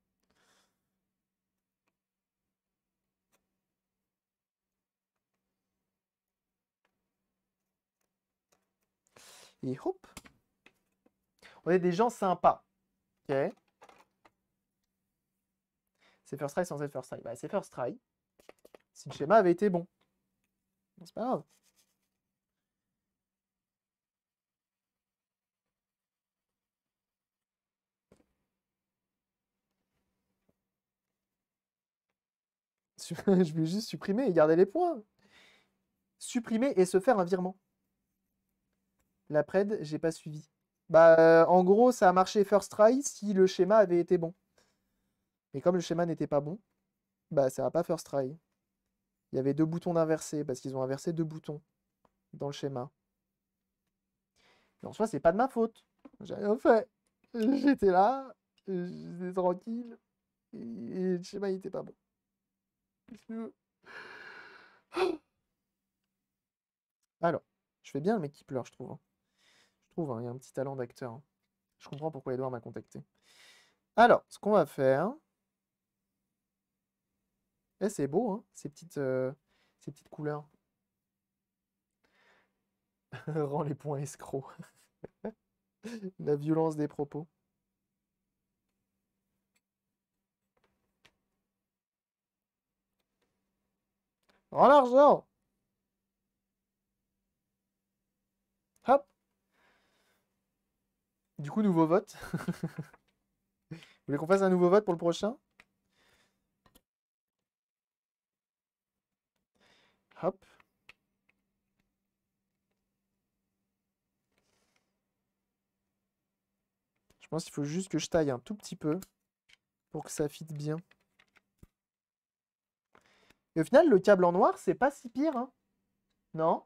Et hop. On est des gens sympas. Ok. C'est first try sans être first try. Bah, c'est first try. Si le schéma avait été bon. C'est pas grave. Je vais juste supprimer et garder les points. Supprimer et se faire un virement. La pred, j'ai pas suivi. Bah, en gros, ça a marché first try si le schéma avait été bon. Mais comme le schéma n'était pas bon, bah ça va pas first try. Il y avait 2 boutons d'inverser parce qu'ils ont inversé 2 boutons dans le schéma. Et en soi, c'est pas de ma faute. J'ai rien fait. J'étais là, j'étais tranquille, et le schéma il était pas bon. Qu'est-ce que tu veux? Alors, je fais bien le mec qui pleure, je trouve. Hein. Je trouve, hein, il y a un petit talent d'acteur. Hein. Je comprends pourquoi Edouard m'a contacté. Alors, ce qu'on va faire... Eh, c'est beau, hein, ces petites couleurs. Rend les points escrocs. La violence des propos. Rends l'argent! Hop! Du coup, nouveau vote. Vous voulez qu'on fasse un nouveau vote pour le prochain? Hop. Je pense qu'il faut juste que je taille un tout petit peu pour que ça fitte bien. Et au final, le câble en noir, c'est pas si pire, hein? Non?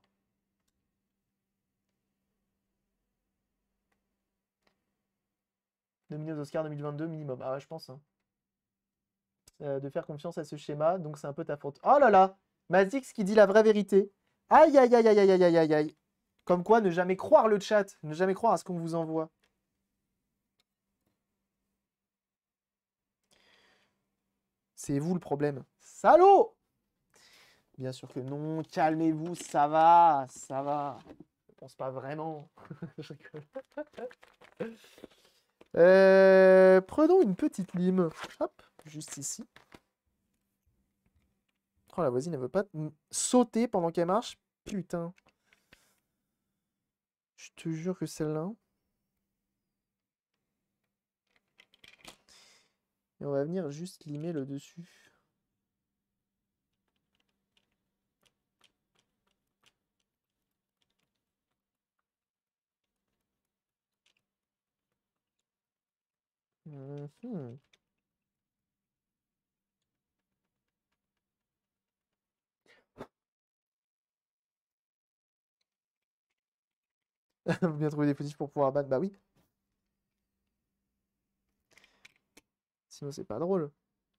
Nominé aux Oscars 2022 minimum. Ah ouais, je pense. Hein. De faire confiance à ce schéma, donc c'est un peu ta faute. Oh là là! Mazix qui dit la vraie vérité. Aïe aïe aïe aïe aïe aïe aïe aïe aïe. Comme quoi, ne jamais croire le chat, ne jamais croire à ce qu'on vous envoie. C'est vous le problème. Salaud! Bien sûr que non, calmez-vous, ça va, ça va. Je pense pas vraiment. Je rigole. Prenons une petite lime. Hop, juste ici. Oh, la voisine, elle veut pas sauter pendant qu'elle marche. Putain. Je te jure que celle-là. Et on va venir juste limer le dessus. Bien trouver des positifs pour pouvoir battre. Bah oui. Sinon, c'est pas drôle.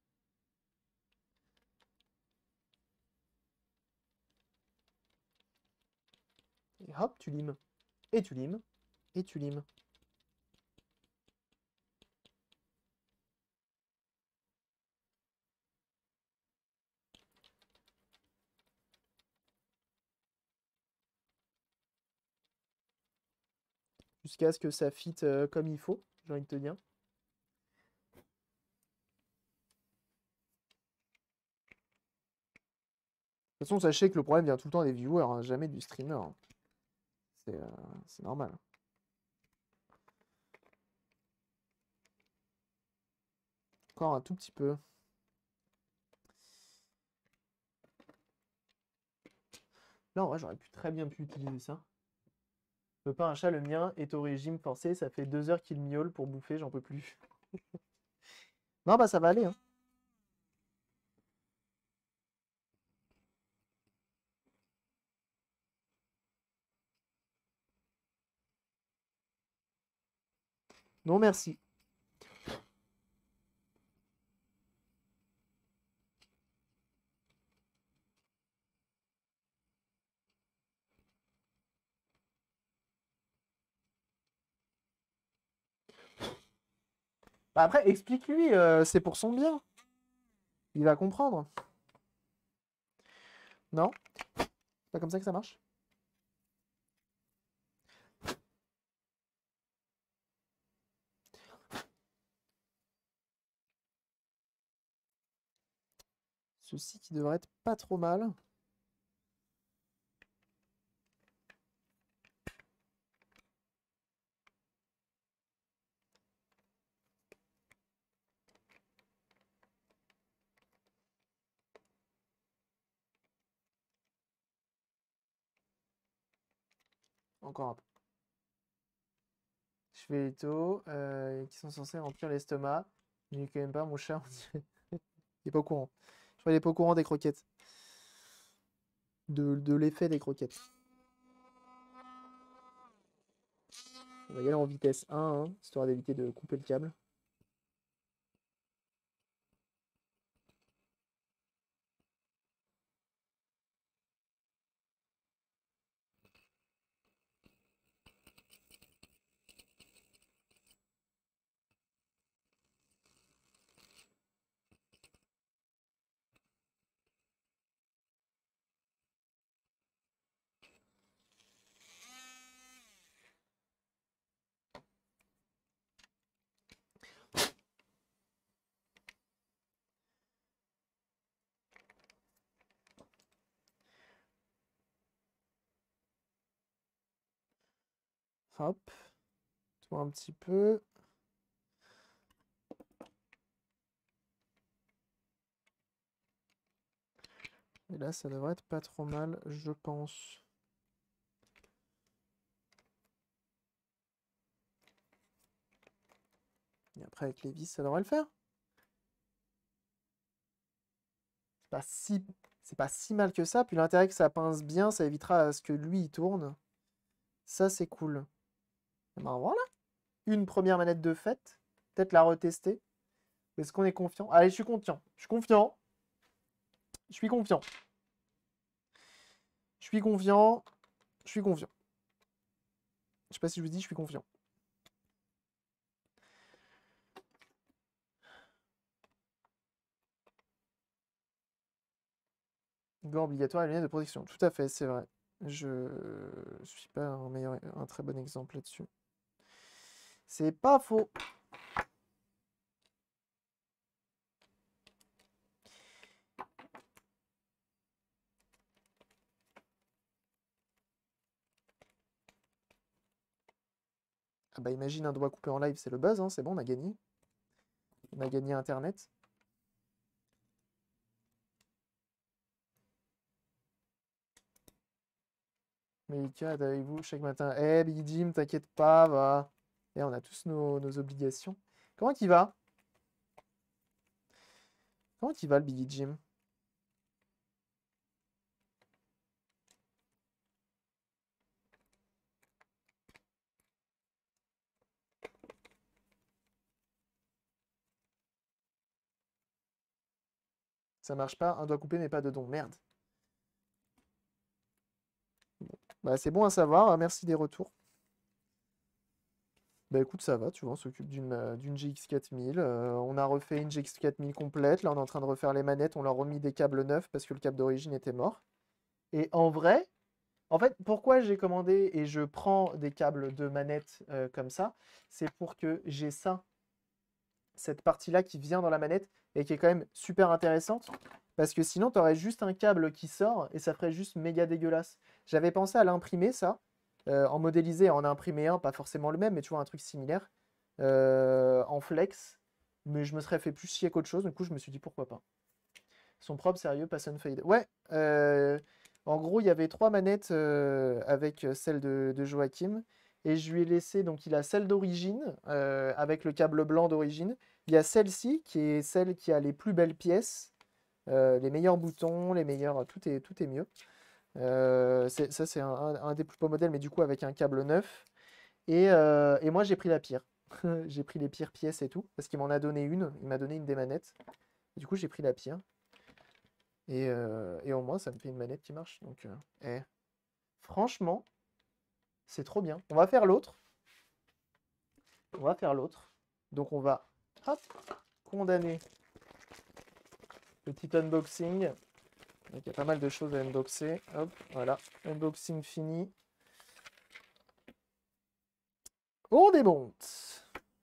Et hop, tu limes. Et tu limes. Et tu limes. Jusqu'à ce que ça fitte comme il faut, j'ai envie de te dire. De toute façon, sachez que le problème vient tout le temps des viewers, hein, jamais du streamer. Hein. C'est normal. Encore un tout petit peu. Là, en vrai, j'aurais très bien pu utiliser ça. Je veux pas un chat, le mien est au régime forcé. Ça fait 2 heures qu'il miaule pour bouffer, j'en peux plus. Non, bah ça va aller. Hein. Non, merci. Bah après, explique-lui, c'est pour son bien. Il va comprendre. Non? C'est pas comme ça que ça marche? Ceci qui devrait être pas trop mal. Encore un peu. Je fais les taux qui sont censés remplir l'estomac. Il est quand même pas mon chat. Il est pas au courant. Je crois qu'il est pas au courant des croquettes. De l'effet des croquettes. On va y aller en vitesse 1, hein, histoire d'éviter de couper le câble. Hop. Toi un petit peu. Et là, ça devrait être pas trop mal, je pense. Et après, avec les vis, ça devrait le faire. C'est pas si mal que ça. Puis l'intérêt que ça pince bien, ça évitera à ce que lui, il tourne. Ça, c'est cool. Et ben voilà. Une première manette de fête. Peut-être la retester. Est-ce qu'on est confiant? Allez, je suis confiant. Je suis confiant. Je suis confiant. Je suis confiant. Je suis confiant. Je sais pas si je vous dis, je suis confiant. Gants obligatoire et lunettes de protection. Tout à fait, c'est vrai. Je suis pas un très bon exemple là-dessus. C'est pas faux. Ah bah imagine un doigt coupé en live, c'est le buzz, hein, c'est bon, on a gagné. On a gagné Internet. Melika est avec vous chaque matin. Eh, Big Jim, t'inquiète pas, va. Et on a tous nos obligations. Comment il va? Comment il va, le Biggie Jim? Ça marche pas, un doigt coupé mais pas de don. Merde. Bah, c'est bon à savoir, merci des retours. Bah écoute, ça va, tu vois, on s'occupe d'une GX4000. On a refait une GX4000 complète. Là, on est en train de refaire les manettes. On leur a remis des câbles neufs parce que le câble d'origine était mort. Et en vrai, en fait, pourquoi j'ai commandé et je prends des câbles de manette comme ça, c'est pour que j'ai ça, cette partie-là qui vient dans la manette et qui est quand même super intéressante. Parce que sinon, tu aurais juste un câble qui sort et ça ferait juste méga dégueulasse. J'avais pensé à l'imprimer, ça, en modélisé, en imprimer un, pas forcément le même, mais tu vois, un truc similaire, en flex. Mais je me serais fait plus chier qu'autre chose, du coup, je me suis dit pourquoi pas. Son propre, sérieux, pass on fade. Ouais, en gros, il y avait 3 manettes avec celle de Joachim. Et je lui ai laissé, donc il a celle d'origine, avec le câble blanc d'origine. Il y a celle-ci, qui est celle qui a les plus belles pièces, les meilleurs boutons, les meilleurs, tout est mieux. Ça, c'est un des plus beaux modèles, mais du coup avec un câble neuf. Et moi, j'ai pris la pire. J'ai pris les pires pièces et tout. Parce qu'il m'en a donné une. Il m'a donné une des manettes. Du coup, j'ai pris la pire. Et au moins, ça me fait une manette qui marche. Donc, franchement, c'est trop bien. On va faire l'autre. On va faire l'autre. Donc, on va hop, condamner. Petit unboxing. Donc, il y a pas mal de choses à unboxer. Hop, voilà. Unboxing fini. On démonte.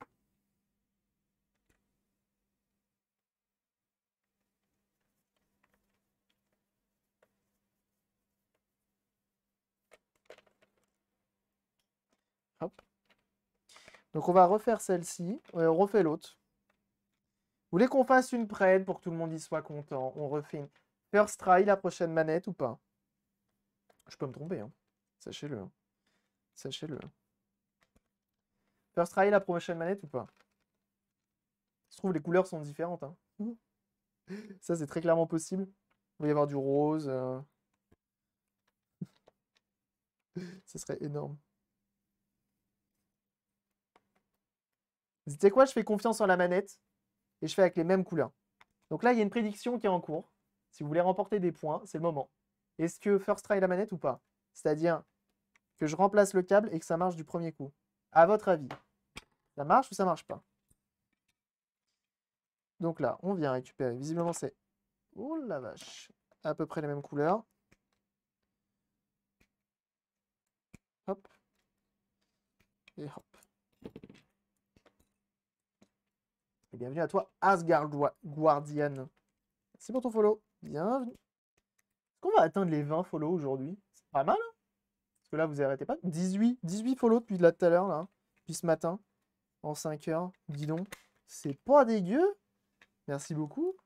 Hop. Donc, on va refaire celle-ci. On refait l'autre. Vous voulez qu'on fasse une prête pour que tout le monde y soit content? On refait une first try, la prochaine manette ou pas? Je peux me tromper, hein. Sachez-le. Hein. Sachez-le. First try, la prochaine manette ou pas? Je trouve les couleurs sont différentes. Hein. Ça, c'est très clairement possible. Il va y avoir du rose. Ce serait énorme. Tu sais quoi? Je fais confiance en la manette. Et je fais avec les mêmes couleurs. Donc là, il y a une prédiction qui est en cours. Si vous voulez remporter des points, c'est le moment. Est-ce que first try la manette ou pas? C'est-à-dire que je remplace le câble et que ça marche du premier coup. À votre avis, ça marche ou ça marche pas? Donc là, on vient récupérer. Visiblement, c'est... Oh la vache. À peu près les mêmes couleurs. Hop. Et hop. Et bienvenue à toi, Asgard Guardian. Merci pour ton follow. Bienvenue. Est-ce qu'on va atteindre les 20 follow aujourd'hui? C'est pas mal, hein? Parce que là, vous arrêtez pas. 18 follow depuis là tout à l'heure, là. Depuis ce matin. En 5 heures. Dis donc. C'est pas dégueu. Merci beaucoup.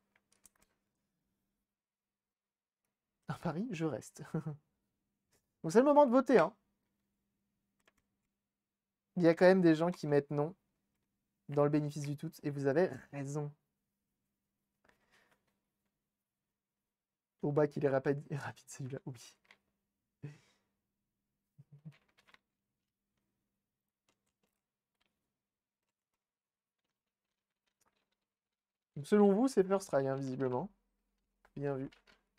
À Paris, je reste. Donc c'est le moment de voter, hein. Il y a quand même des gens qui mettent non dans le bénéfice du doute. Et vous avez raison. Au bas qu'il est rapide celui-là. Oui. Donc, selon vous, c'est first try, hein, visiblement. Bien vu.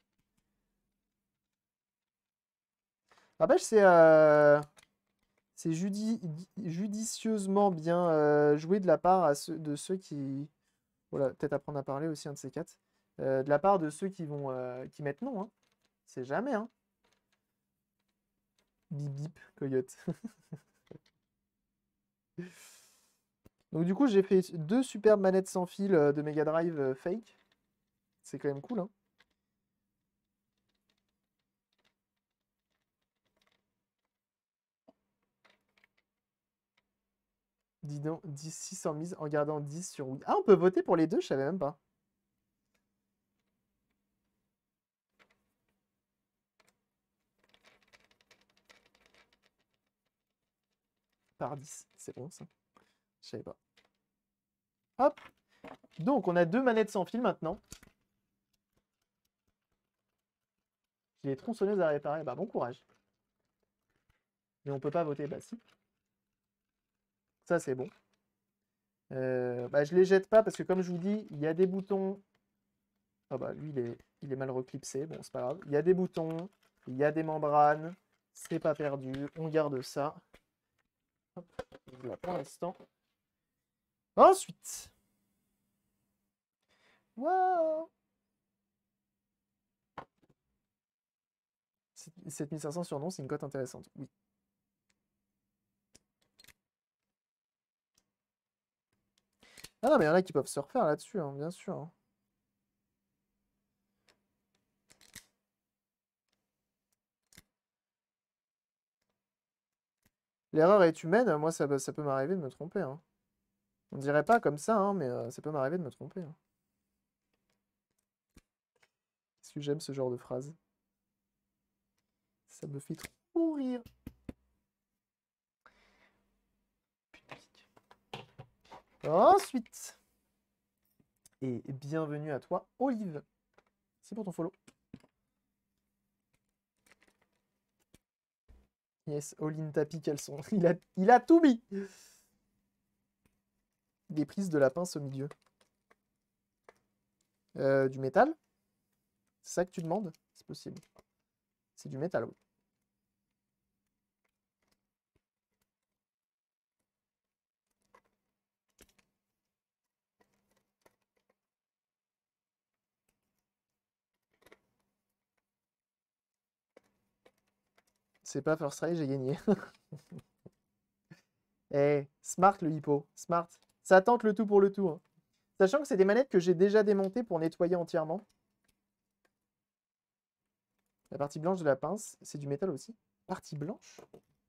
N'empêche, c'est judicieusement bien joué de la part de ceux qui... Voilà, peut-être apprendre à parler aussi, un de ces quatre. De la part de ceux qui mettent non. Hein. C'est jamais, hein. Bip bip, coyote. Donc du coup, j'ai fait 2 superbes manettes sans fil de Mega Drive fake. C'est quand même cool, hein. Dis donc, 6 en mise en gardant 10 sur Wii. Ah, on peut voter pour les deux, je savais même pas. Par 10, c'est bon ça. Je savais pas. Hop. Donc, on a 2 manettes sans fil maintenant. J'ai les tronçonneuses à réparer. Bah, bon courage. Mais on peut pas voter. Bah, si. Ça, c'est bon. Bah, je les jette pas parce que, comme je vous dis, il y a des boutons. Ah, bah, lui, il est mal reclipsé. Bon, c'est pas grave. Il y a des boutons. Il y a des membranes. C'est pas perdu. On garde ça. Hop. Là, pour l'instant. Ensuite. Wow. 7500 sur non, c'est une cote intéressante. Oui. Ah non, mais il y en a qui peuvent se refaire là-dessus, hein, bien sûr. Hein. L'erreur est humaine, moi ça peut m'arriver de me tromper. Hein. On dirait pas comme ça, hein, mais ça peut m'arriver de me tromper. Hein. Parce que j'aime ce genre de phrase. Ça me fait trop rire. Ensuite. Et bienvenue à toi, Olive. C'est pour ton follow. Yes, all in tapis, quels sont. Il a tout mis. des prises de la pince au milieu. Du métal? C'est ça que tu demandes? C'est possible. C'est du métal, oui. C'est pas first try, j'ai gagné. Eh, smart le hippo, smart. Ça tente le tout pour le tout, hein. Sachant que c'est des manettes que j'ai déjà démontées pour nettoyer entièrement. La partie blanche de la pince, c'est du métal aussi. Partie blanche?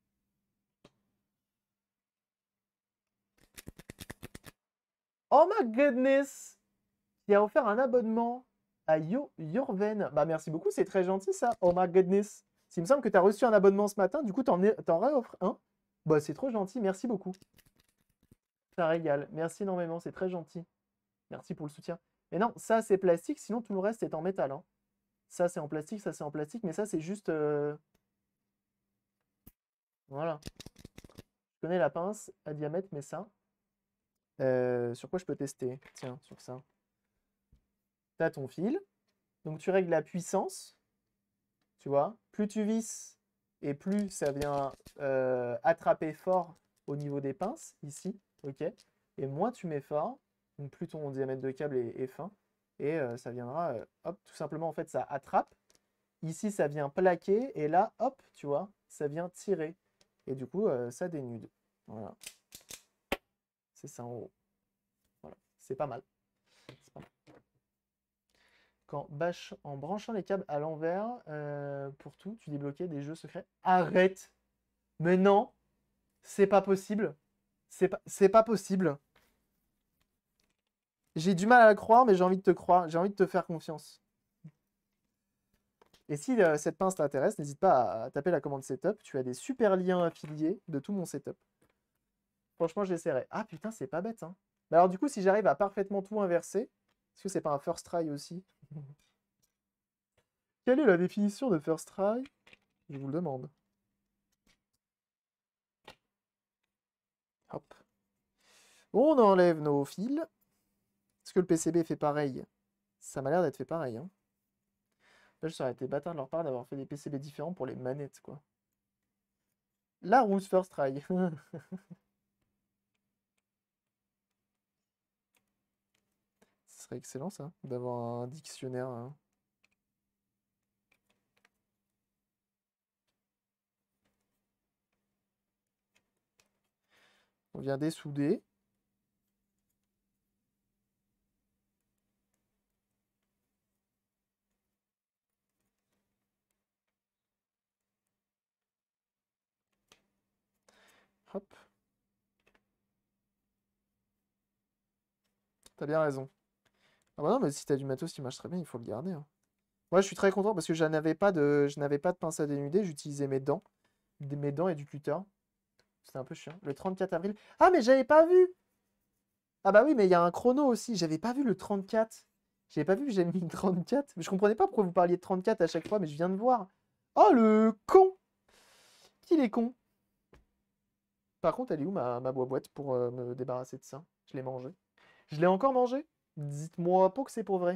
Oh my goodness! Qui a offert un abonnement à Yorven. Bah merci beaucoup, c'est très gentil ça. Oh my goodness. Il me semble que tu as reçu un abonnement ce matin, du coup t'en réoffres un. Bah c'est trop gentil, merci beaucoup. Ça régale. Merci énormément, c'est très gentil. Merci pour le soutien. Mais non, ça c'est plastique, sinon tout le reste est en métal, hein. Ça c'est en plastique, ça c'est en plastique, mais ça c'est juste... Voilà. Je connais la pince à diamètre, mais ça... sur quoi je peux tester? Tiens, sur ça. Tu as ton fil. Donc tu règles la puissance. Tu vois, plus tu visses et plus ça vient attraper fort au niveau des pinces, ici, ok. Et moins tu mets fort, donc plus ton diamètre de câble est fin, et ça viendra, hop, tout simplement, en fait, ça attrape. Ici, ça vient plaquer, et là, hop, tu vois, ça vient tirer. Et du coup, ça dénude. Voilà. C'est ça en haut. Voilà, c'est pas mal. C'est pas mal. En branchant les câbles à l'envers, pour tout, tu débloquais des jeux secrets. Arrête! Mais non! C'est pas possible. C'est pas possible. J'ai du mal à la croire, mais j'ai envie de te croire. J'ai envie de te faire confiance. Et si cette pince t'intéresse, n'hésite pas à taper la commande setup. Tu as des super liens affiliés de tout mon setup. Franchement, j'essaierai. Ah putain, c'est pas bête, hein. Mais alors du coup, si j'arrive à parfaitement tout inverser, est-ce que c'est pas un first try aussi? Quelle est la définition de first try? Je vous le demande. Hop. On enlève nos fils. Est-ce que le PCB fait pareil? Ça m'a l'air d'être fait pareil, hein. Là, ça aurait été bâtard de leur part d'avoir fait des PCB différents pour les manettes, quoi. La rousse first try. Ce serait excellent, ça, d'avoir un dictionnaire, hein. On vient dessouder. Hop. T'as bien raison. Ah bah non, mais si t'as du matos qui marche très bien, il faut le garder, hein. Moi, je suis très content parce que je n'avais pas de pince à dénuder. J'utilisais mes dents. Mes dents et du cutter. C'était un peu chiant. Le 34 avril. Ah, mais j'avais pas vu! Ah bah oui, mais il y a un chrono aussi. J'avais pas vu le 34. J'avais pas vu que j'avais mis le 34. Mais je comprenais pas pourquoi vous parliez de 34 à chaque fois, mais je viens de voir. Oh, le con! Qu'il est con! Par contre, elle est où ma boîte pour me débarrasser de ça? Je l'ai mangé. Je l'ai encore mangé? Dites-moi pas que c'est pour vrai.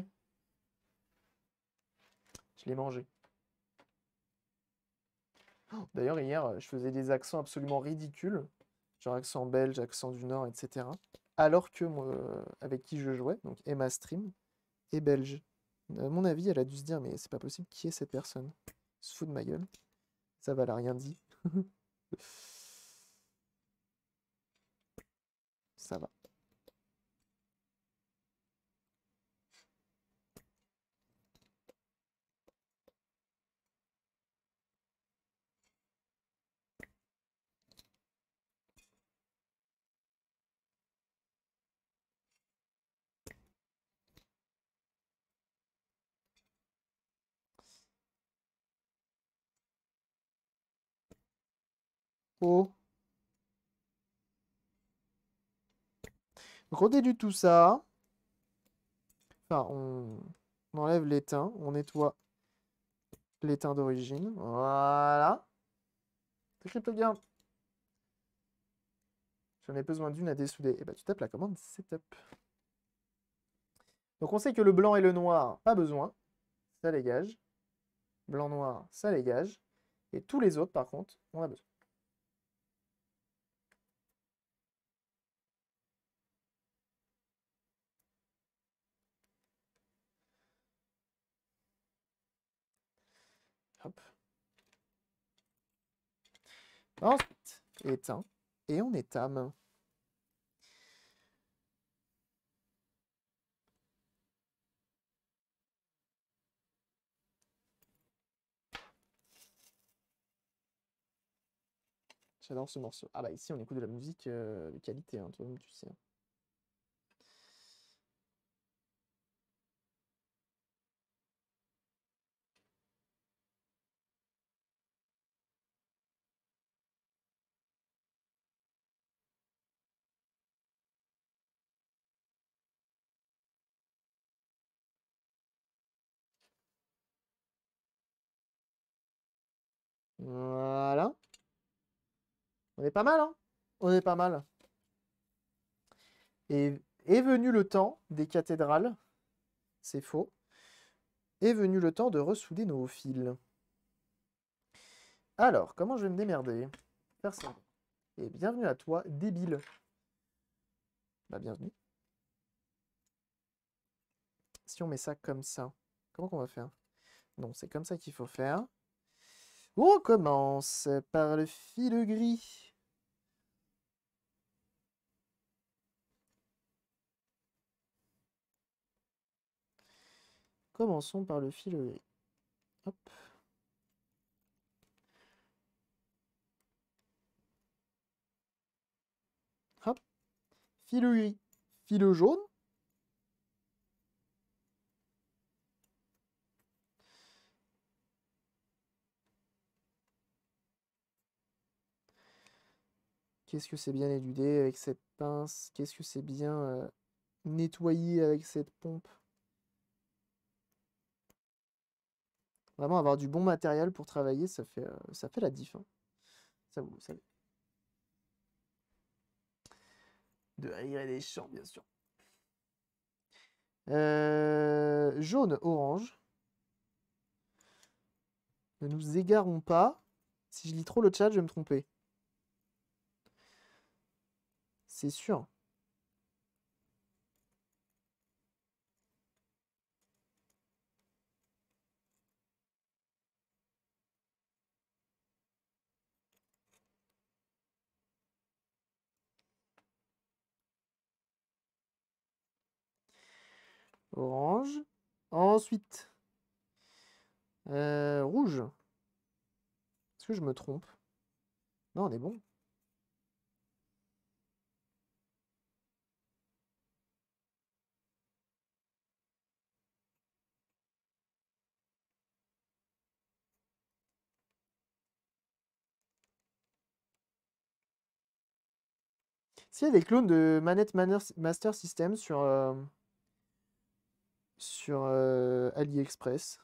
Je l'ai mangé. Oh, d'ailleurs, hier, je faisais des accents absolument ridicules. Genre accent belge, accent du Nord, etc. Alors que moi, avec qui je jouais, donc Emma Stream, est belge. À mon avis, elle a dû se dire, mais c'est pas possible, qui est cette personne? Elle se fout de ma gueule. Ça va, elle a rien dit. Ça va. Oh. Donc on déduit tout ça. Enfin, on enlève l'étain, on nettoie l'étain d'origine. Voilà. Cryptogarde. J'en ai besoin d'une à dessouder. Et bah tu tapes la commande setup. Donc on sait que le blanc et le noir, pas besoin. Ça dégage. Blanc, noir, ça dégage. Et tous les autres, par contre, on a besoin. Hop. Ensuite, éteint. Et on étame. J'adore ce morceau. Ah bah ici, on écoute de la musique de qualité, hein, toi-même, tu sais. Voilà. On est pas mal, hein? On est pas mal. Et est venu le temps des cathédrales. C'est faux. Est venu le temps de ressouder nos fils. Alors, comment je vais me démerder? Personne. Et bienvenue à toi, débile. Bah, bienvenue. Si on met ça comme ça, comment qu'on va faire? Non, c'est comme ça qu'il faut faire. On commence par le fil gris. Commençons par le fil gris. Hop. Hop. Fil gris. Fil jaune. Qu'est-ce que c'est bien éludé avec cette pince? Qu'est-ce que c'est bien nettoyé avec cette pompe? Vraiment, avoir du bon matériel pour travailler, ça fait la diff, hein. Ça, vous le savez. De rire et des champs, bien sûr. Jaune, orange. Ne nous égarons pas. Si je lis trop le chat, je vais me tromper. C'est sûr. Orange. Ensuite, rouge. Est-ce que je me trompe? Non, on est bon. S'il y a des clones de manette Master System sur AliExpress.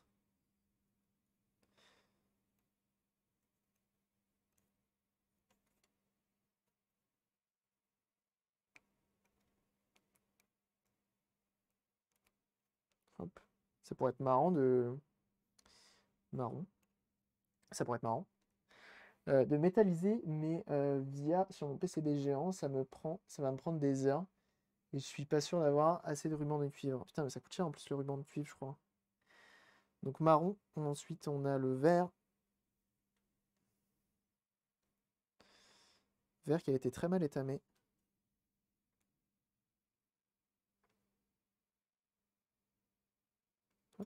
Hop. Ça pourrait être marrant de... Marron. Ça pourrait être marrant. De métalliser, mais via sur mon PCB géant, ça va me prendre des heures. Et je suis pas sûr d'avoir assez de ruban de cuivre. Putain, mais ça coûte cher en plus le ruban de cuivre, je crois. Donc marron. Ensuite, on a le vert. Vert qui a été très mal étamé. Hop.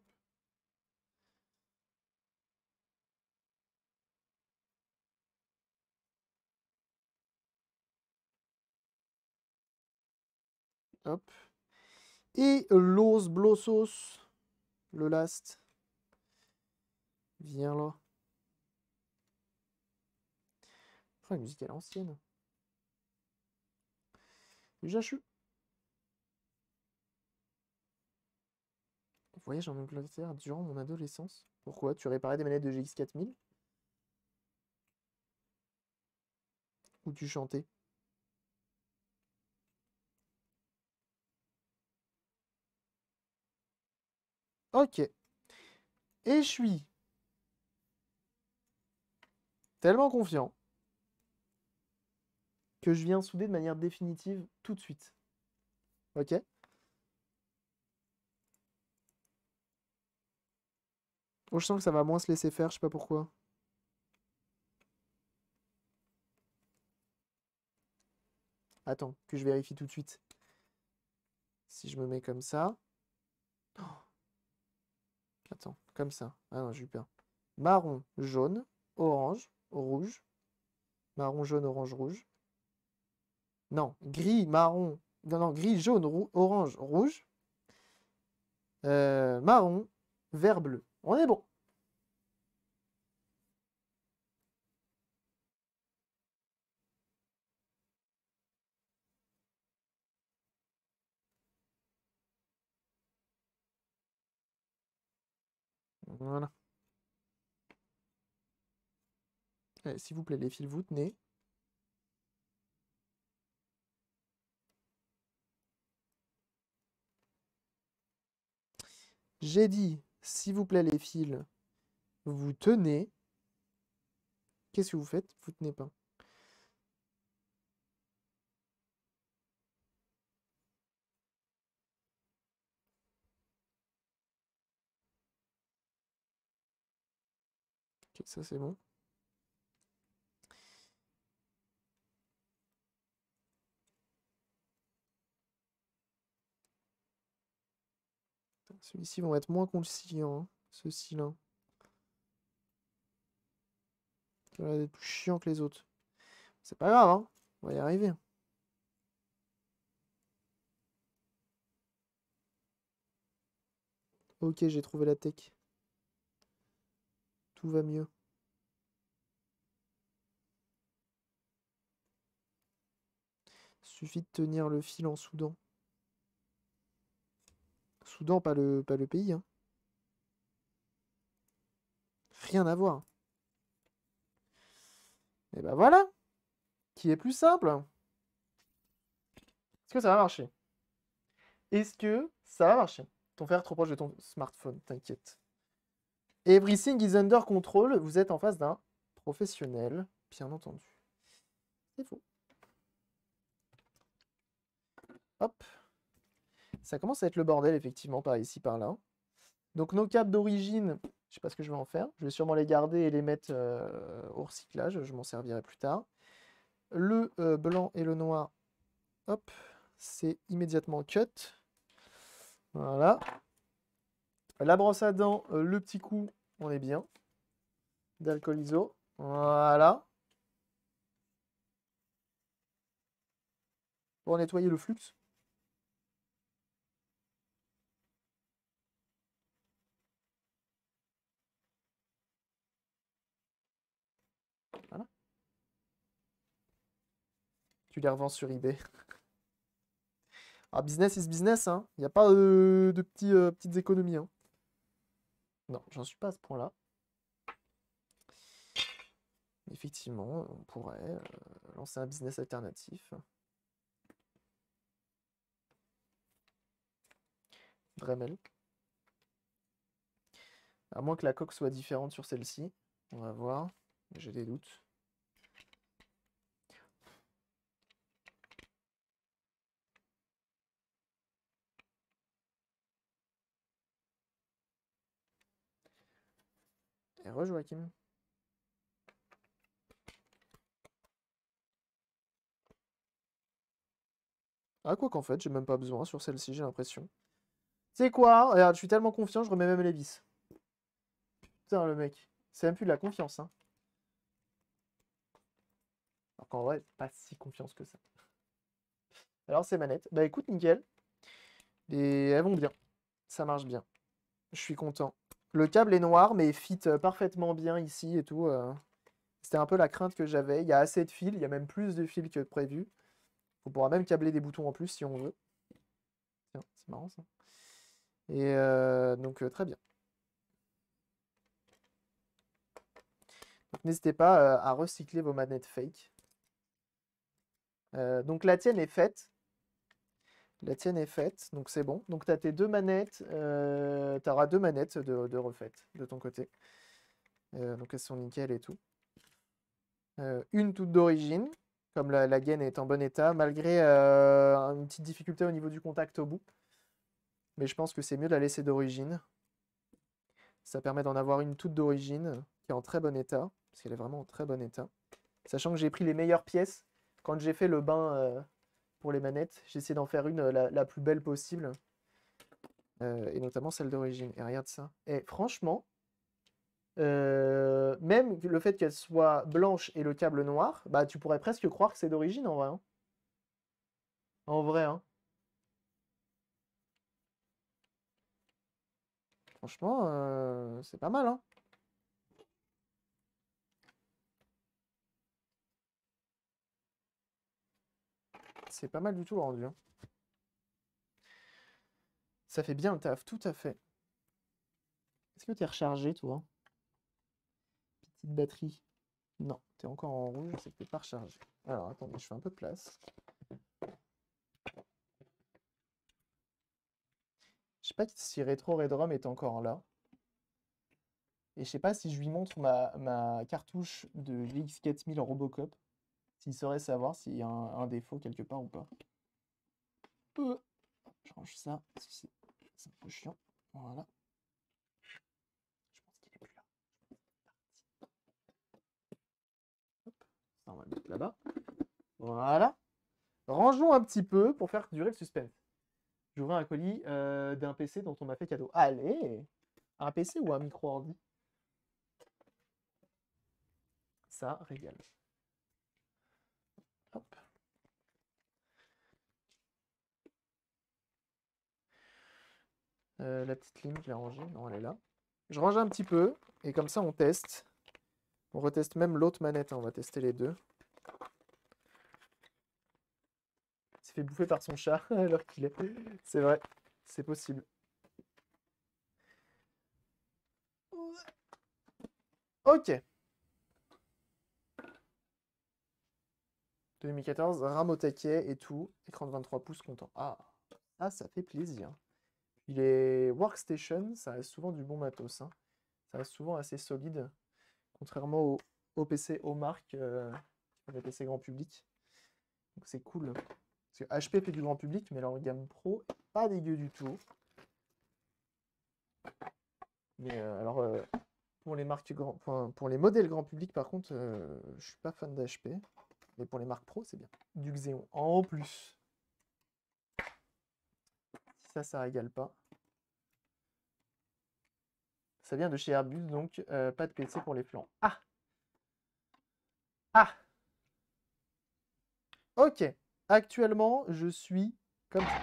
Hop. Et Los Blossos. Le last. Viens là. Oh, la musique à l'ancienne. Jachu. Voyage en Angleterre durant mon adolescence. Pourquoi? Tu réparais des manettes de GX 4000? Ou tu chantais? Ok. Et je suis tellement confiant que je viens souder de manière définitive tout de suite. Ok? Oh, je sens que ça va moins se laisser faire, je sais pas pourquoi. Attends, que je vérifie tout de suite. Si je me mets comme ça. Oh. Attends, comme ça. Ah non, j'ai eu peur. Marron, jaune, orange, rouge. Marron, jaune, orange, rouge. Non, gris, marron. Non, non, gris, jaune, orange, rouge. Marron, vert, bleu. On est bon. Voilà. Allez, s'il vous plaît, les fils, vous tenez. J'ai dit, s'il vous plaît, les fils, vous tenez. Qu'est-ce que vous faites? Vous tenez pas. Ok, ça c'est bon. Celui-ci vont être moins conciliants, hein, ceux-ci là. Ça va être plus chiant que les autres. C'est pas grave, hein. On va y arriver. Ok, j'ai trouvé la tech. Tout va mieux. Suffit de tenir le fil en Soudan. Soudan, pas le pays, hein. Rien à voir. Et ben voilà. Qui est plus simple. Est-ce que ça va marcher? Est-ce que ça va marcher? Ton frère est trop proche de ton smartphone, t'inquiète. Everything is under control. Vous êtes en face d'un professionnel, bien entendu. C'est faux. Hop. Ça commence à être le bordel, effectivement, par ici, par là. Donc nos câbles d'origine, je sais pas ce que je vais en faire. Je vais sûrement les garder et les mettre au recyclage. Je m'en servirai plus tard. Le blanc et le noir, hop, c'est immédiatement cut. Voilà. La brosse à dents, le petit coup, on est bien. D'alcool iso. Voilà. Pour nettoyer le flux. Voilà. Tu les revends sur eBay. Ah, business is business, hein. Il n'y a pas de petites économies, hein. Non, j'en suis pas à ce point-là. Effectivement, on pourrait lancer un business alternatif. Dremel. À moins que la coque soit différente sur celle-ci. On va voir. J'ai des doutes. Et Joachim. Ah, quoi qu'en fait, j'ai même pas besoin sur celle-ci, j'ai l'impression. C'est quoi? Regarde, je suis tellement confiant, je remets même les vis. Putain, le mec. C'est même plus de la confiance, hein. Alors qu'en vrai, pas si confiance que ça. Alors, ces manettes. Bah écoute, nickel. Et elles vont bien. Ça marche bien. Je suis content. Le câble est noir, mais fit parfaitement bien ici et tout. C'était un peu la crainte que j'avais. Il y a assez de fils, il y a même plus de fils que prévu. On pourra même câbler des boutons en plus si on veut. Tiens, c'est marrant ça. Et donc très bien. N'hésitez pas à recycler vos manettes fake. Donc la tienne est faite. La tienne est faite, donc c'est bon. Donc tu as tes 2 manettes. Tu auras 2 manettes de refaites de ton côté. Donc elles sont nickel et tout. Une toute d'origine, comme la gaine est en bon état, malgré une petite difficulté au niveau du contact au bout. Mais je pense que c'est mieux de la laisser d'origine. Ça permet d'en avoir une toute d'origine, qui est en très bon état, parce qu'elle est vraiment en très bon état. Sachant que j'ai pris les meilleures pièces. Quand j'ai fait le bain pour les manettes, j'ai essayé d'en faire une la plus belle possible. Et notamment celle d'origine. Et regarde ça. Et franchement, même le fait qu'elle soit blanche et le câble noir, bah tu pourrais presque croire que c'est d'origine en vrai. Hein. En vrai, hein. Franchement, c'est pas mal, hein. C'est pas mal du tout le rendu. Hein. Ça fait bien le taf, tout à fait. Est-ce que t'es rechargé, toi? Petite batterie. Non, t'es encore en rouge, c'est que t'es pas rechargé. Alors, attendez, je fais un peu de place. Je sais pas si Retro Redrum est encore là. Et je sais pas si je lui montre ma cartouche de VX4000 Robocop. S'il saurait savoir s'il y a un défaut quelque part ou pas. Je range ça, parce que c'est un peu chiant. Voilà. Je pense qu'il est plus là. Hop, ça on va le mettre là-bas. Voilà. Rangeons un petit peu pour faire durer le suspense. J'ouvrais un colis d'un PC dont on m'a fait cadeau. Allez! Un PC ou un micro-ordi? Ça régale. Hop. La petite ligne, je l'ai rangée. Non, elle est là. Je range un petit peu, et comme ça, on teste. On reteste même l'autre manette, hein. On va tester les deux. Il s'est fait bouffer par son chat alors qu'il est... C'est vrai, c'est possible. Ok. 2014, RAM au taquet et tout. Écran de 23 pouces content. Ah, ça fait plaisir. Il est workstation, ça reste souvent du bon matos. Hein. Ça reste souvent assez solide. Contrairement au PC haut marque, les PC grand public. Donc c'est cool. Parce que HP fait du grand public, mais leur gamme pro est pas dégueu du tout. Mais alors, pour les marques pour les modèles grand public, par contre, je suis pas fan d'HP. Mais pour les marques pro, c'est bien. Du Xeon en plus. Si ça régale pas. Ça vient de chez Airbus, donc pas de PC pour les flancs. Ah! Ah! Ok. Actuellement, je suis comme ça.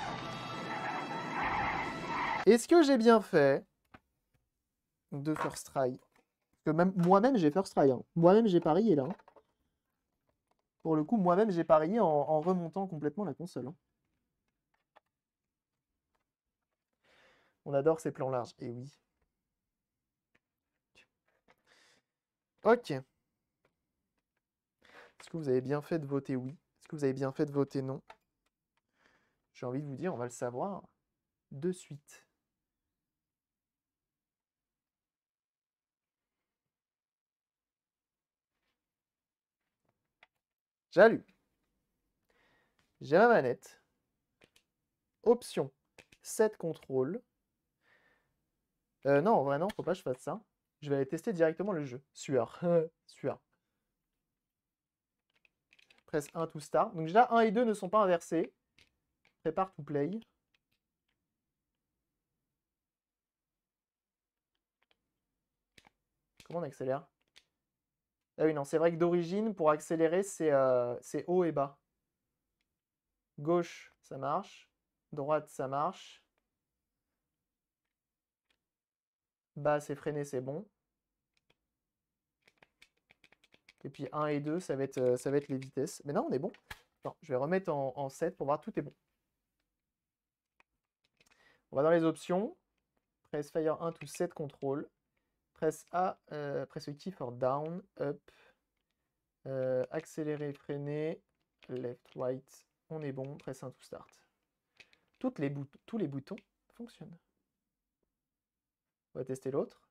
Est-ce que j'ai bien fait de first try? Parce que même moi-même, j'ai first try. Hein. Moi-même, j'ai parié là. Hein. Pour le coup, moi-même, j'ai parié en remontant complètement la console. Hein. On adore ces plans larges. Et oui. Ok. Est-ce que vous avez bien fait de voter oui? Est-ce que vous avez bien fait de voter non? J'ai envie de vous dire, on va le savoir de suite. J'allume. J'ai ma manette. Option 7 contrôle. Non, en vrai, non, faut pas que je fasse ça. Je vais aller tester directement le jeu. Sueur. Sueur. Presse 1 to start. Donc déjà, 1 et 2 ne sont pas inversés. Prépare to play. Comment on accélère? Ah oui, non, c'est vrai que d'origine, pour accélérer, c'est haut et bas. Gauche, ça marche. Droite, ça marche. Bas, c'est freiné, c'est bon. Et puis 1 et 2, ça va être les vitesses. Mais non, on est bon. Non, je vais remettre en 7 pour voir tout est bon. On va dans les options. Press Fire 1 to set control. Press A, press key for down, up. Accélérer, freiner. Left, right. On est bon. Press 1 to start. tous les boutons fonctionnent. On va tester l'autre.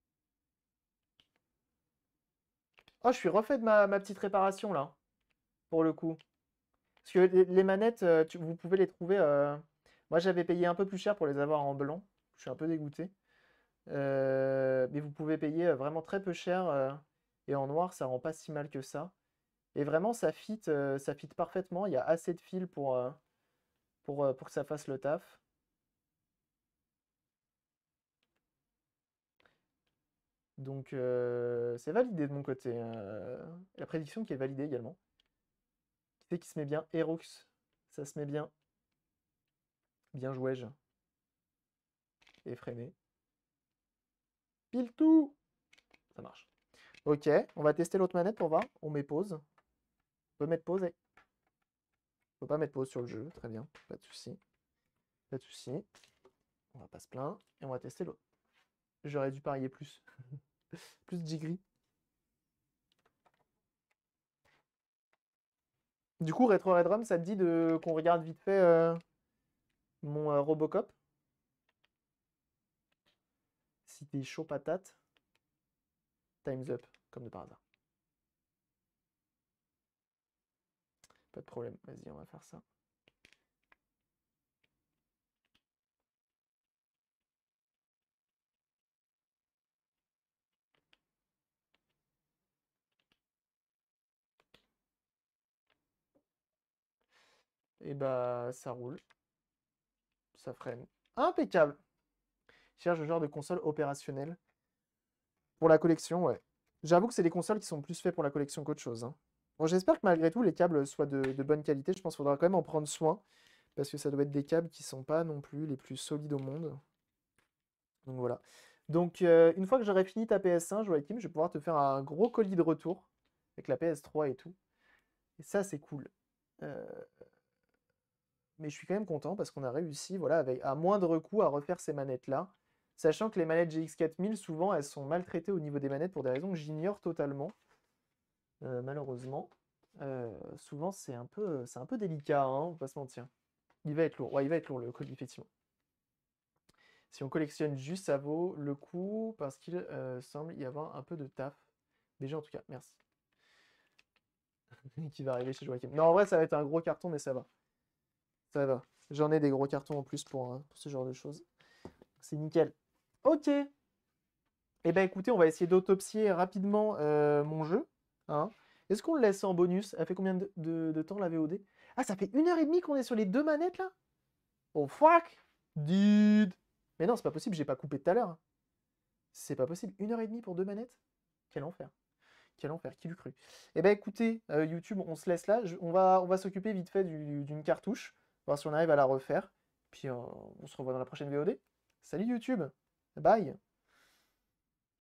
Oh, je suis refait de ma petite réparation là, pour le coup. Parce que les manettes, vous pouvez les trouver. Moi, j'avais payé un peu plus cher pour les avoir en blanc. Je suis un peu dégoûté. Mais vous pouvez payer vraiment très peu cher. Et en noir, ça rend pas si mal que ça. Et vraiment, ça fit parfaitement. Il y a assez de fils pour que ça fasse le taf. Donc, c'est validé de mon côté. La prédiction qui est validée également. Qui fait qu'il se met bien? Herox. Ça se met bien. Bien joué-je. Effréné. Pile tout! Ça marche. Ok, on va tester l'autre manette pour voir. On met pause. On peut mettre pause. On peut pas mettre pause sur le jeu. Très bien. Pas de souci. Pas de souci. On va pas se plaindre. Et on va tester l'autre. J'aurais dû parier plus. Plus de gris. Du coup, Retro Redrum, ça te dit qu'on regarde vite fait mon Robocop? Si t'es chaud patate, time's up, comme de par hasard. Pas de problème, vas-y, on va faire ça. Et bah, ça roule. Ça freine. Impeccable! Cherche le genre de console opérationnelle. Pour la collection, ouais. J'avoue que c'est des consoles qui sont plus faites pour la collection qu'autre chose. Hein. Bon, j'espère que malgré tout, les câbles soient de bonne qualité. Je pense qu'il faudra quand même en prendre soin. Parce que ça doit être des câbles qui sont pas non plus les plus solides au monde. Donc voilà. Donc une fois que j'aurai fini ta PS5, Joachim, je vais pouvoir te faire un gros colis de retour. Avec la PS3 et tout. Et ça, c'est cool. Mais je suis quand même content parce qu'on a réussi, voilà, avec, à moindre coût, à refaire ces manettes-là. Sachant que les manettes GX 4000, souvent, elles sont maltraitées au niveau des manettes pour des raisons que j'ignore totalement. Malheureusement. Souvent, c'est un peu délicat, hein, on va pas se mentir. Il va être lourd. Ouais, il va être lourd, le colis, effectivement. Si on collectionne juste, ça vaut le coup parce qu'il semble y avoir un peu de taf. Déjà, en tout cas, merci. Qui va arriver chez Joachim. Non, en vrai, ça va être un gros carton, mais ça va. Ça va. J'en ai des gros cartons en plus pour ce genre de choses. C'est nickel. Ok. Eh ben écoutez, on va essayer d'autopsier rapidement mon jeu. Hein. Est-ce qu'on le laisse en bonus? Elle fait combien de temps la VOD? Ah, ça fait 1h30 qu'on est sur les deux manettes là? Oh fuck! Dude! Mais non, c'est pas possible, j'ai pas coupé tout à l'heure. C'est pas possible. 1h30 pour deux manettes? Quel enfer. Quel enfer, qui l'eût cru? Eh ben écoutez, YouTube, on se laisse là. On va s'occuper vite fait d'une cartouche. Voir si on arrive à la refaire. Puis on se revoit dans la prochaine VOD. Salut YouTube! Bye!